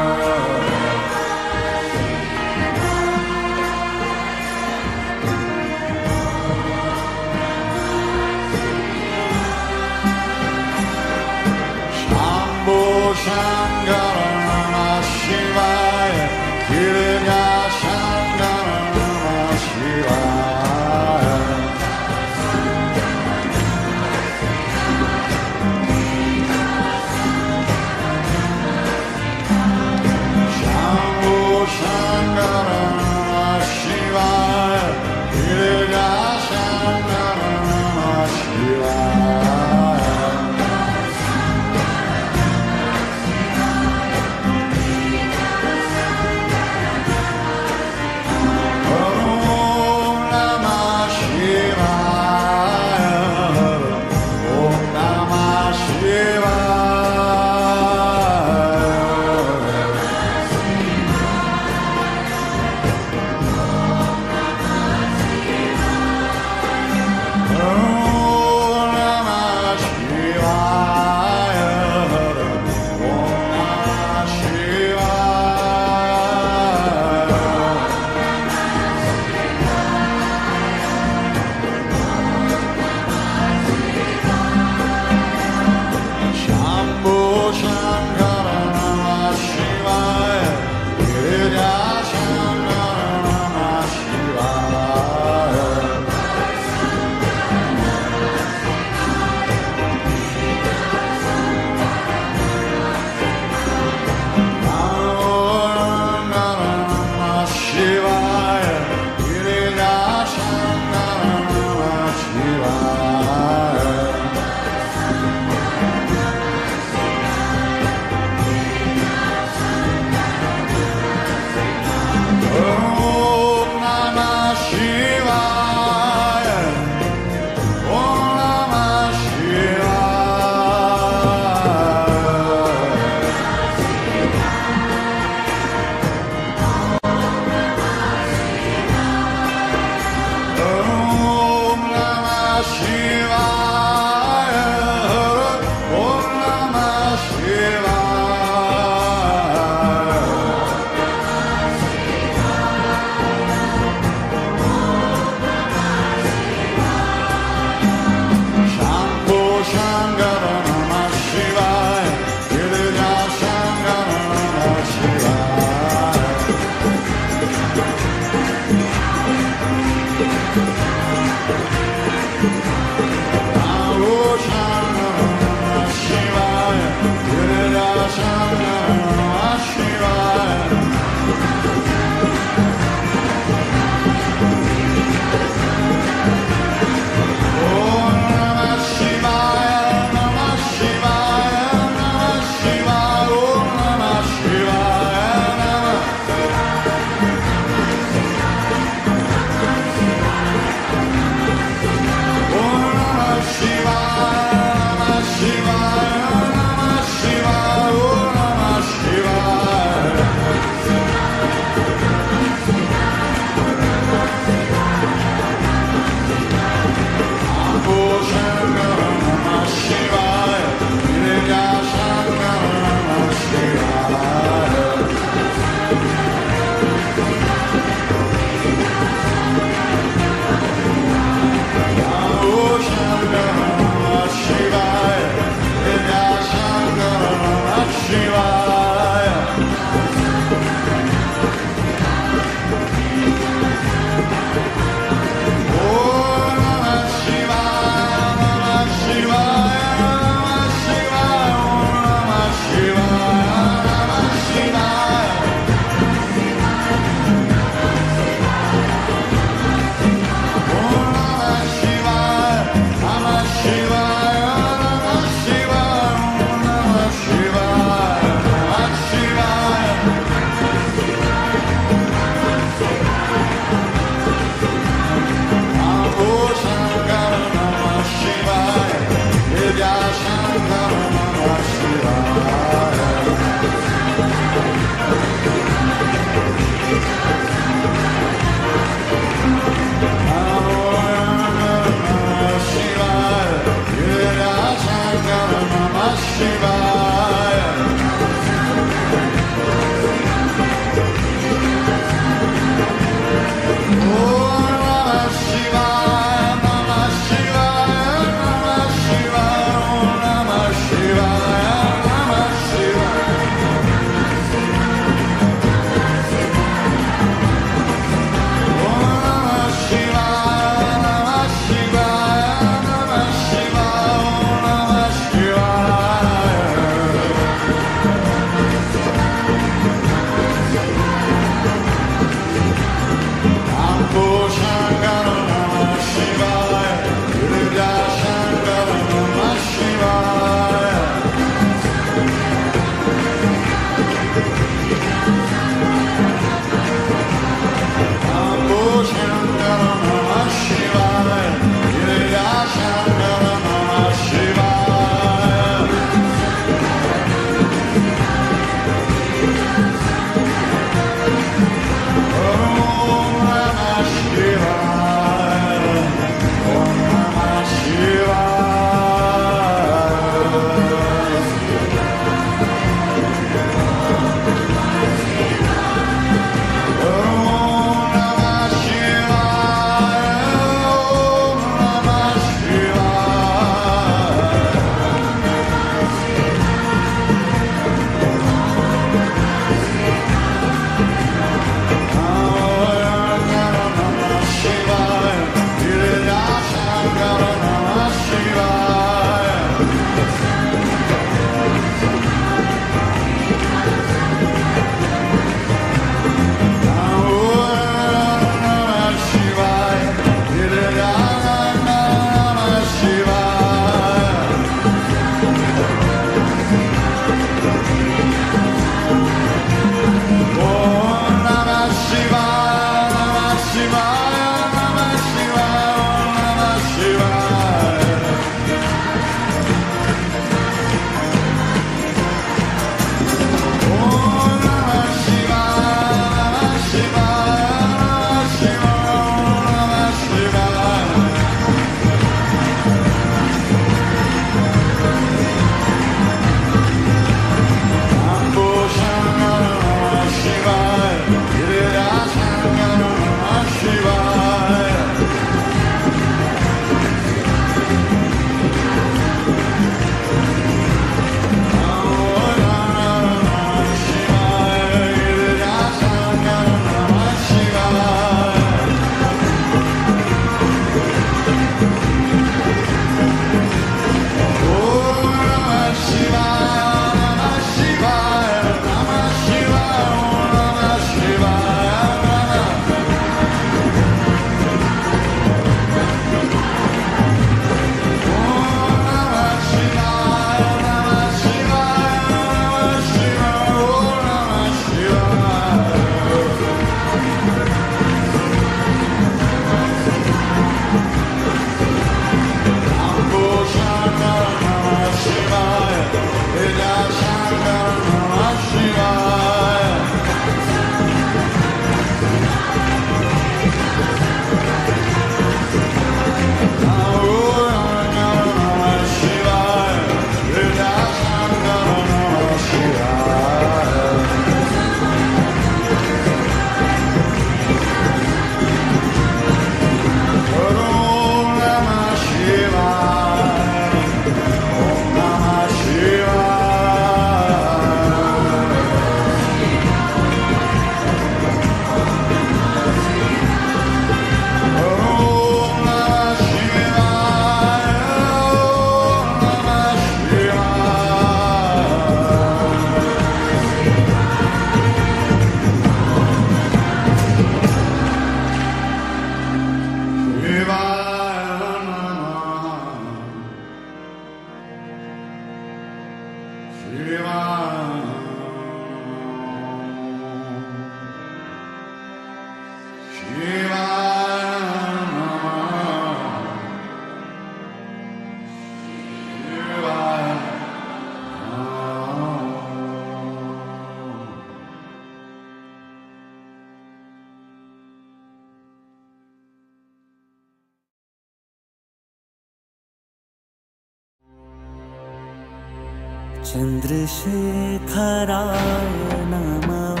चन्द्रशेखराय नमः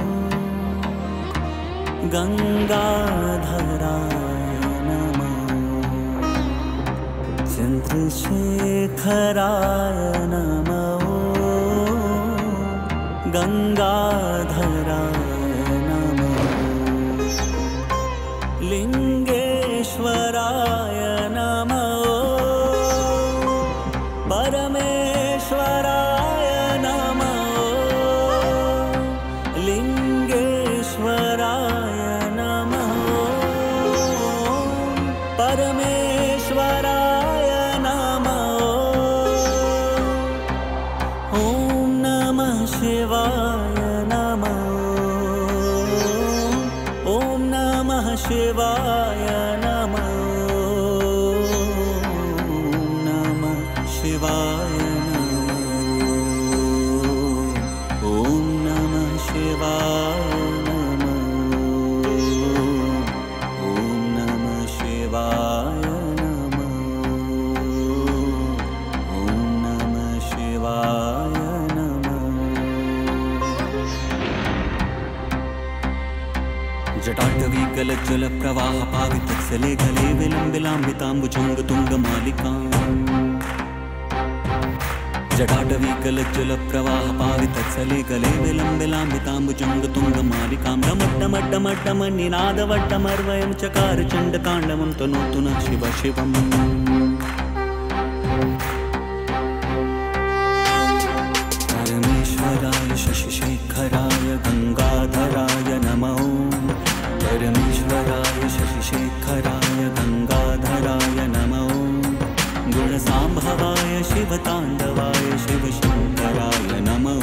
गंगाधराय नमः चन्द्रशेखराय नमः गंगाधराय नमः लिंगेश्वराय नमः परमेश्वराय नमः लिंगेश्वराय नमः परमेश्वराय नमः ओम नमः शिवाय नमः ओम नमः शिवाय नमः ओम नमः शिवाय नमः ओम नमः शिवाय नमः ओम नमः शिवाय नमः ओम नमः शिवाय नमः जटाटवी गलज्जल प्रवाह पावितत्सले गले विलम्बिलाम्बिताम्बुजङ्ग तुङ्गमालिकाम् जटाटवी गलज्जल प्रवाह पावितत्सले गले विलम्बिलाम्बिताम्बुजङ्ग तुङ्गमालिकां डमड्डमड्डमड्डम निनादवड्डमर्वयं चकार चण्डताण्डवं तनोतु नः शिव शिवम् परमेश्वराय शशिशेखराय गंगाधराय नमः परमेश्वराय शशिशेखराय गंगाधराय नमः गुणसाम्भवाय शिवताण्डवाय शिवशङ्कराय नमः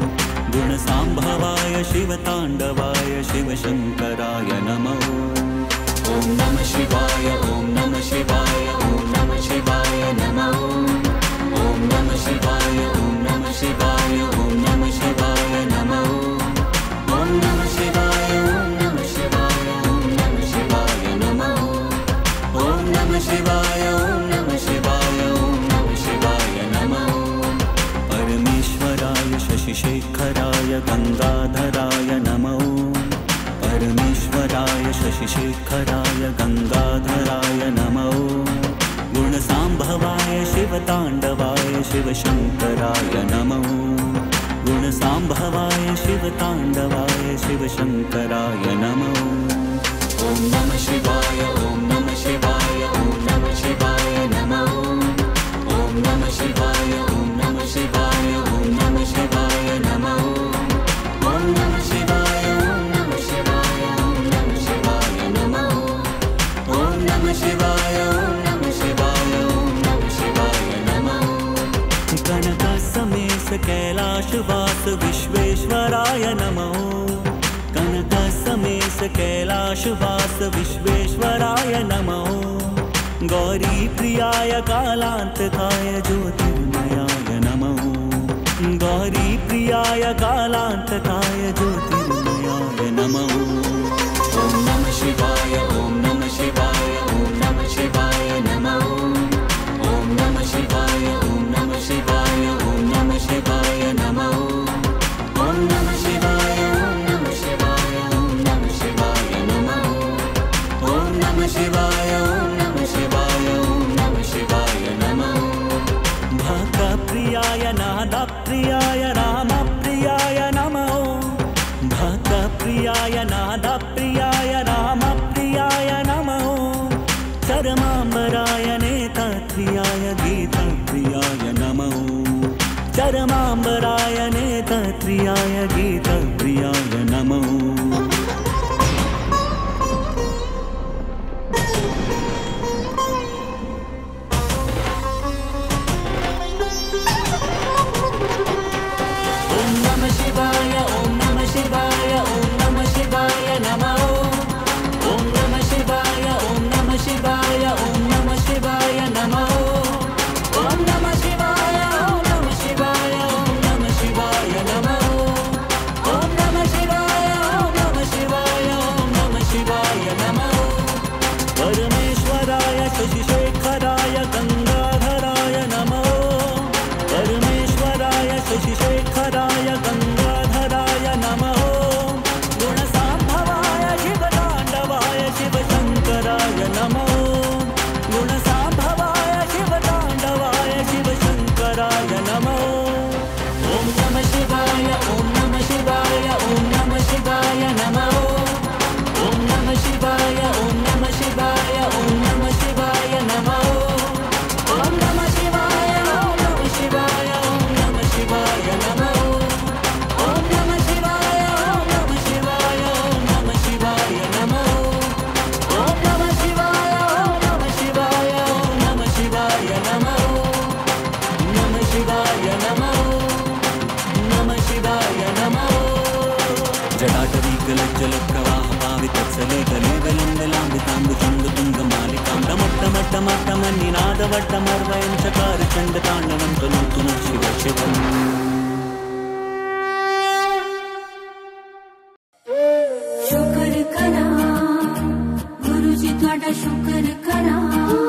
गुणसाम्भवाय शिवताण्डवाय शिवशङ्कराय नमः ॐ नमः शिवाय ॐ नमः शिवाय ॐ नमः शिवाय नमः ॐ नमः शिवाय ॐ नमः शिवाय ॐ नमः शिवाय नमः ॐ नमः शिवाय ॐ नमः शिवाय ॐ नमः शिवाय नमः ॐ नमः शिवाय ॐ नमः शिवाय ॐ नमः शिवाय नमः परमेश्वराय शशिशेखराय गंगाधराय नमः परमेश्वराय शशिशेखराय गंगाधराय नमः गुणसाम्भवाय शिवताण्डवाय शिवशङ्कराय नमः गुणसाम्भवाय शिवताण्डवाय शिवशङ्कराय नमः ॐ नमः शिवाय ॐ नमः शिवाय ॐ नमः शिवाय नमः ॐ नमः शिवाय ॐ नमः शिवाय ॐ नमः शिवाय नमः ॐ नमः शिवाय ॐ नमः शिवाय ॐ नमः शिवाय नमः ॐ नमः शिवाय ॐ नमः शिवाय ॐ नमः शिवाय नमः कनकसमेश कैलाशवास विश्वेश्वराय नमः कनकसमेश कैलाशवास विश्वेश्वराय नमः गौरी प्रियाय कालान्तकाय ज्योतिर्मयाय नमः गौरी प्रियाय कालान्तकाय ज्योतिर्मयाय नमः ॐ नमः शिवाय ॐ नमः शिवाय ॐ नमः शिवाय नमः ॐ नमः शिवाय ॐ नमः शिवाय ॐ नमः शिवाय नमः ॐ नमः शिवाय ॐ नमः शिवाय ॐ नमः शिवाय नमः ॐ नमः शिवाय ॐ नमः शिवाय ॐ नमः शिवाय नमः भक्तप्रियाय नादप्रियाय रामप्रियाय नमः भक्तप्रियाय नादप्रियाय रामप्रियाय नमः चरमाम्बराय नेतप्रियाय गीतप्रियाय नमः चरमाम्बराय नेतप्रियाय गीतप्रियाय नमः ॐ नमः शिवाय ॐ नमः शिवाय ॐ नमः शिवाय नमः ॐ नमः शिवाय ॐ नमः शिवाय ॐ नमः शिवाय नमः ॐ नमः शिवाय ॐ नमः शिवाय ॐ नमः शिवाय नमः ॐ नमः शिवाय ॐ जटाटवीकलज्जलप्रवाह पावितत्सले गले गलिन्दलाम्बिताम्बुजङ्गतुङ्गमालिकां रमट्टमट्टमट्टमन्निनादवट्टमर्वयं चकार चण्डताण्डवं तनोतु नः शिव शिवम्। शुक्र करा गुरु जी तुहाडा शुक्र करा,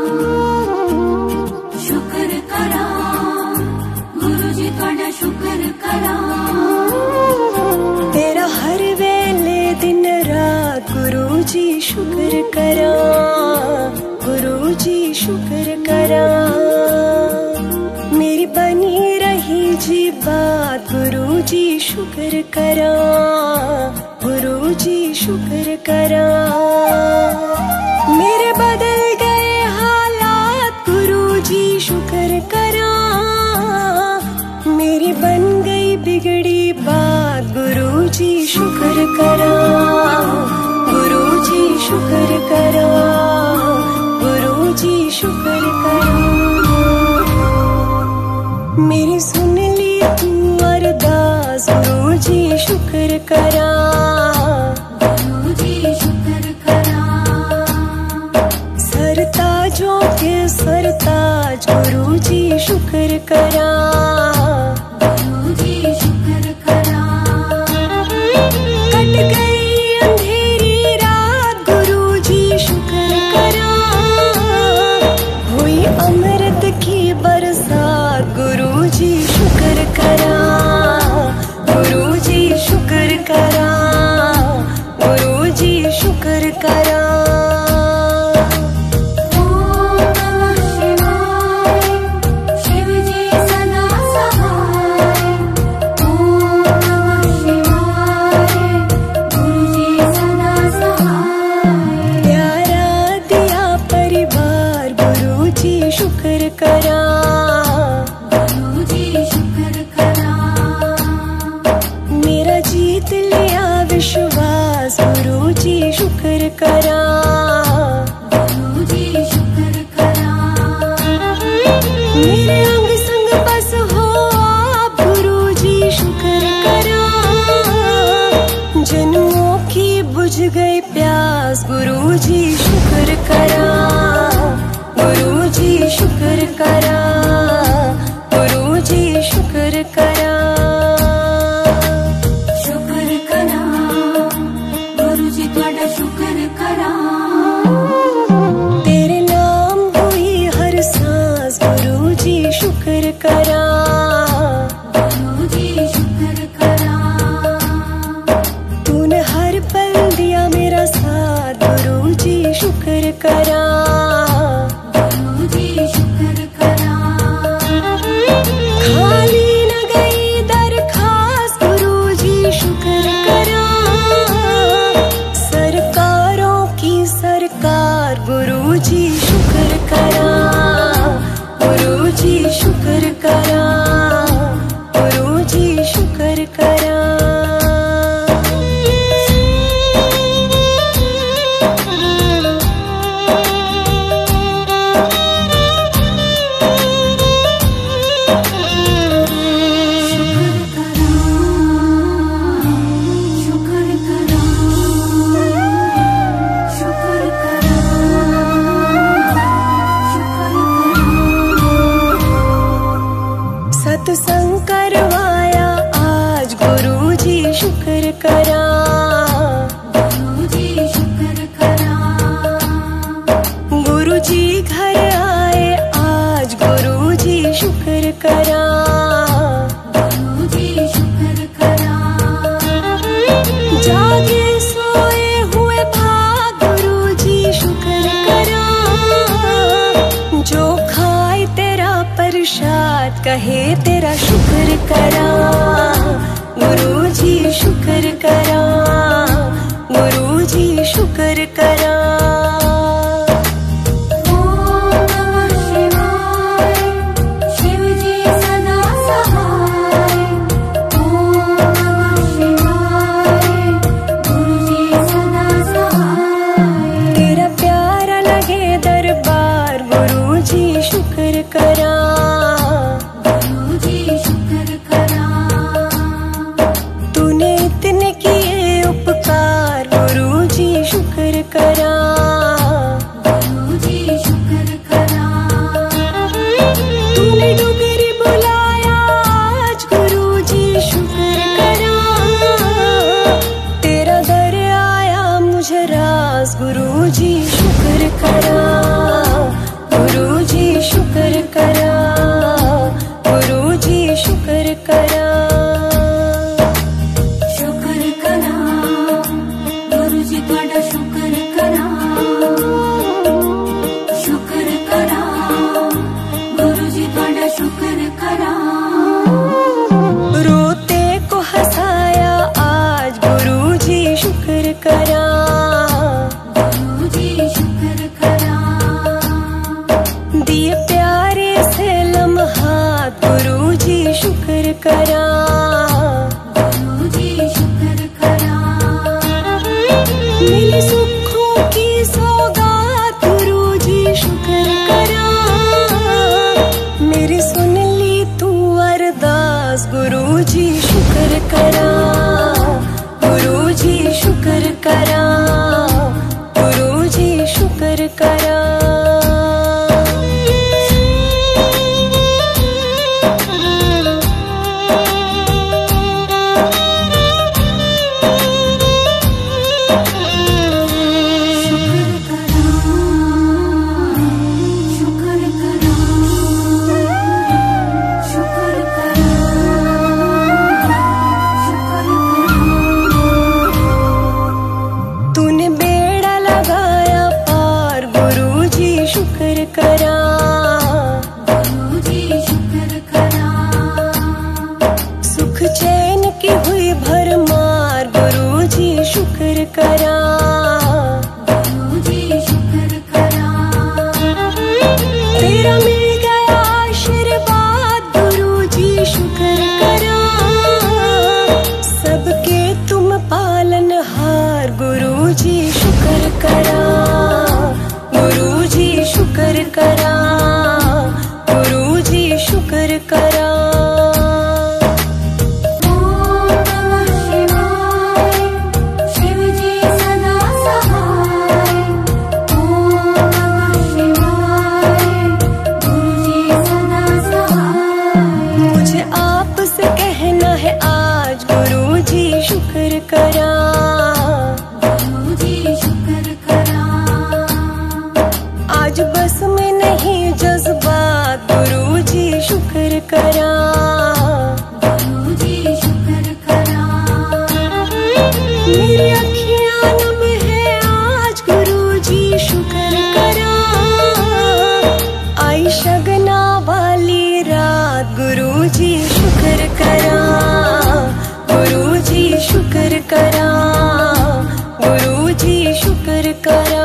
शुक्र करा गुरु जी तुहाडा शुक्र करा। तेरा हर वेले दिन रात गुरु जी शुक्र करा, गुरु जी शुक्र करा। मेरी बनी रही जी बात गुरु जी शुक्र करा, गुरु जी शुक्र करा। मेरे बदल गए हालात गुरु जी शुक्र करा, मेरी बन गई बिगड़ी बात गुरु जी शुक्र करा, गुरु जी शुक्र करा, गुरु जी शुक्र करा। मेरी सुन ली तू अरदास गुरु जी शुक्र करा, गुरु जी शुक्र करा। सरताजों के सरताज गुरु जी शुक्र करा, गुरु जी शुक्र करा। कट गई अंधेरी रात गुरु जी शुक्र करा, हुई अमृत की बरसात गुरु जी शुक्र करा, गुरु जी शुक्र करा, गुरु जी शुक्र करा। शुक्र करा, गुरु जी शुक्र करा। मेरा जीत लिया विश्वास गुरु जी शुक्र करा, गुरु जी शुक्र करा। मेरे अंग संग बस हो आप गुरु जी शुक्र करा, जन्मों की बुझ गई प्यास गुरु जी शुक्र करा, गुरु जी शुक्र करा, गुरु जी शुक्र करा। शुक्र करा गुरु जी तुहाडा शुक्र करा। तेरे नाम हुई हर सांस गुरु जी शुक्र करा, गुरु जी शुक्र करा। तूने हर पल दिया मेरा साथ गुरु जी शुक्र करा, शुक्र करा। खाली न गई दरखास्त गुरु जी शुक्र करा, सरकारों की सरकार गुरु जी शुक्र करा, गुरु जी शुक्र करा, गुरु जी शुक्र करा। सत्संग करवाया आज गुरु जी शुक्र करा, गुरु जी शुक्र करा। गुरु जी घर आए आज गुरु जी शुक्र करा, गुरु जी शुक्र करा। जागे सोए हुए भाग गुरु जी शुक्र करा, जो खाए तेरा प्रसाद कहे तेरा शुक्र करा, गुरु जी शुक्र करा, गुरु जी शुक्र करा। गुरु जी शुक्र करा। मेरी अखियां नम है आज गुरुजी शुक्र करा। आई शगना वाली रात गुरुजी शुक्र करा, गुरुजी शुक्र करा, गुरुजी शुक्र करा।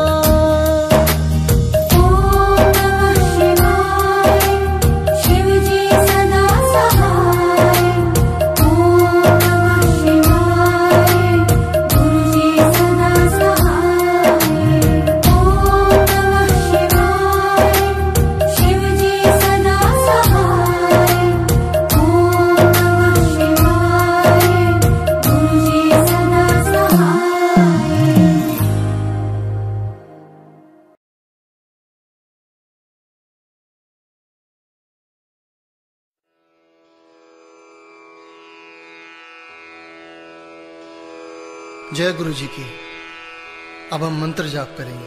जय गुरु जी की। अब हम मंत्र जाप करेंगे।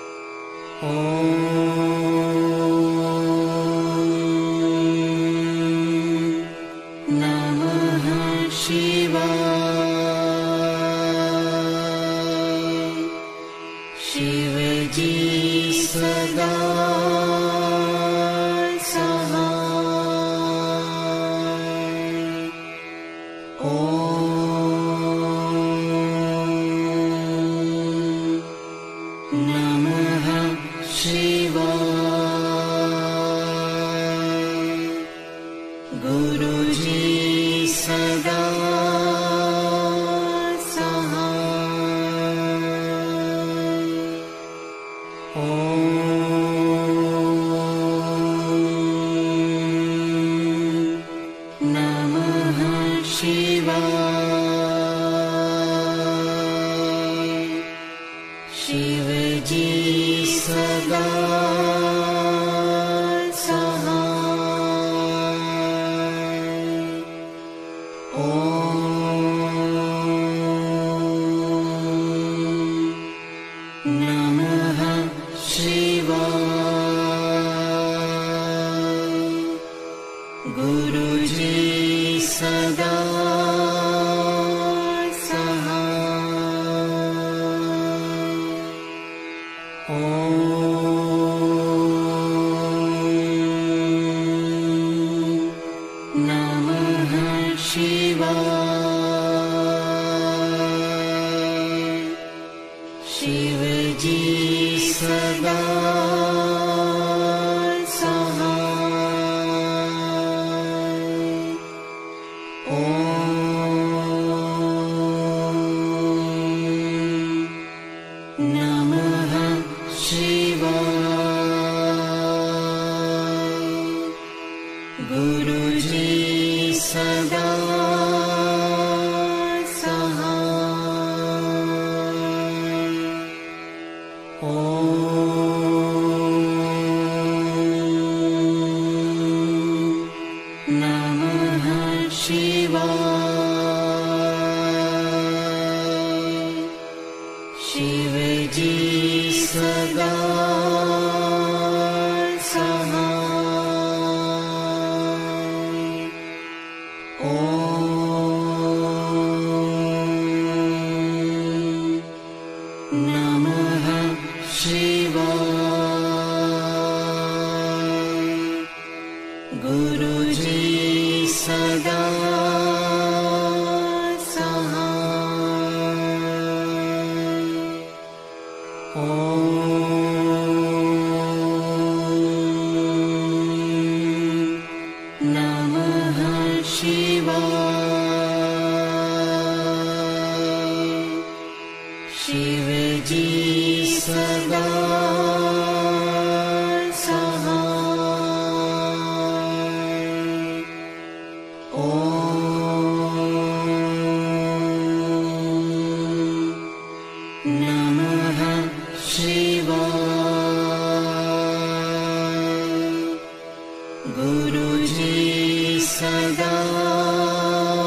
ओम नमः शिवाय। शिव जी सदा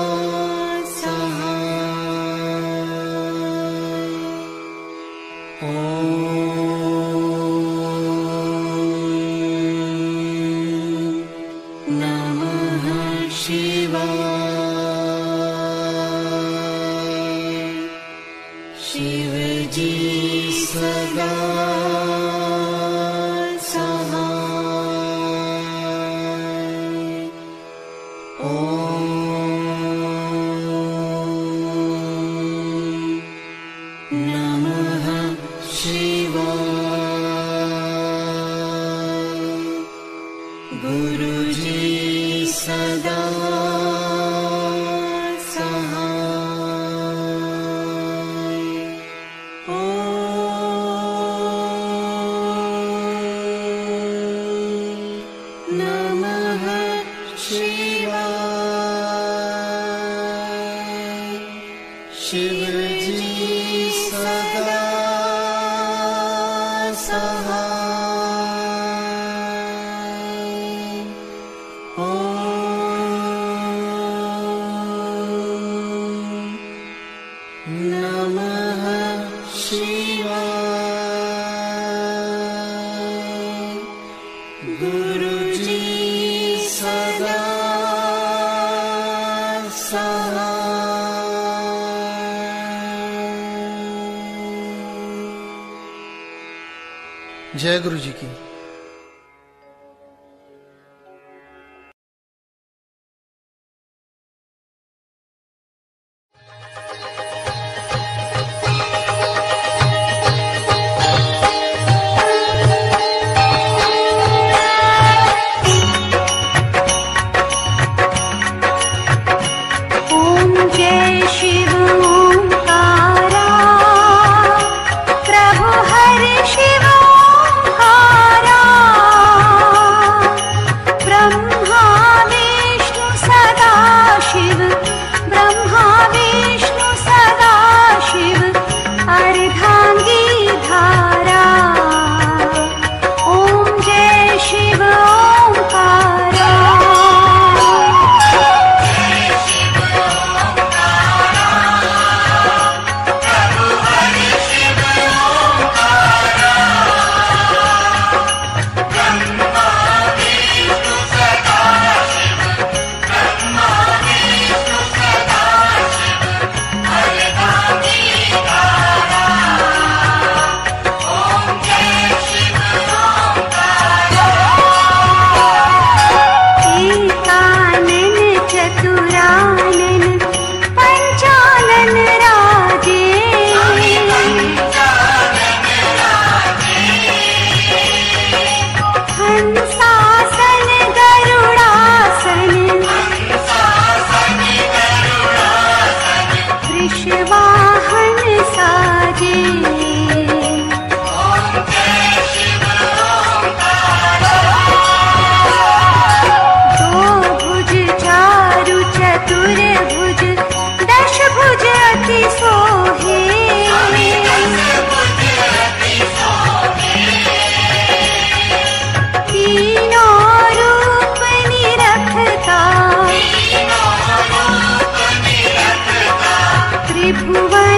ओ शिव जी सदा सहाय। ओम नमः शिवाय। गुरु जी सदा जय गुरु जी की। भुवन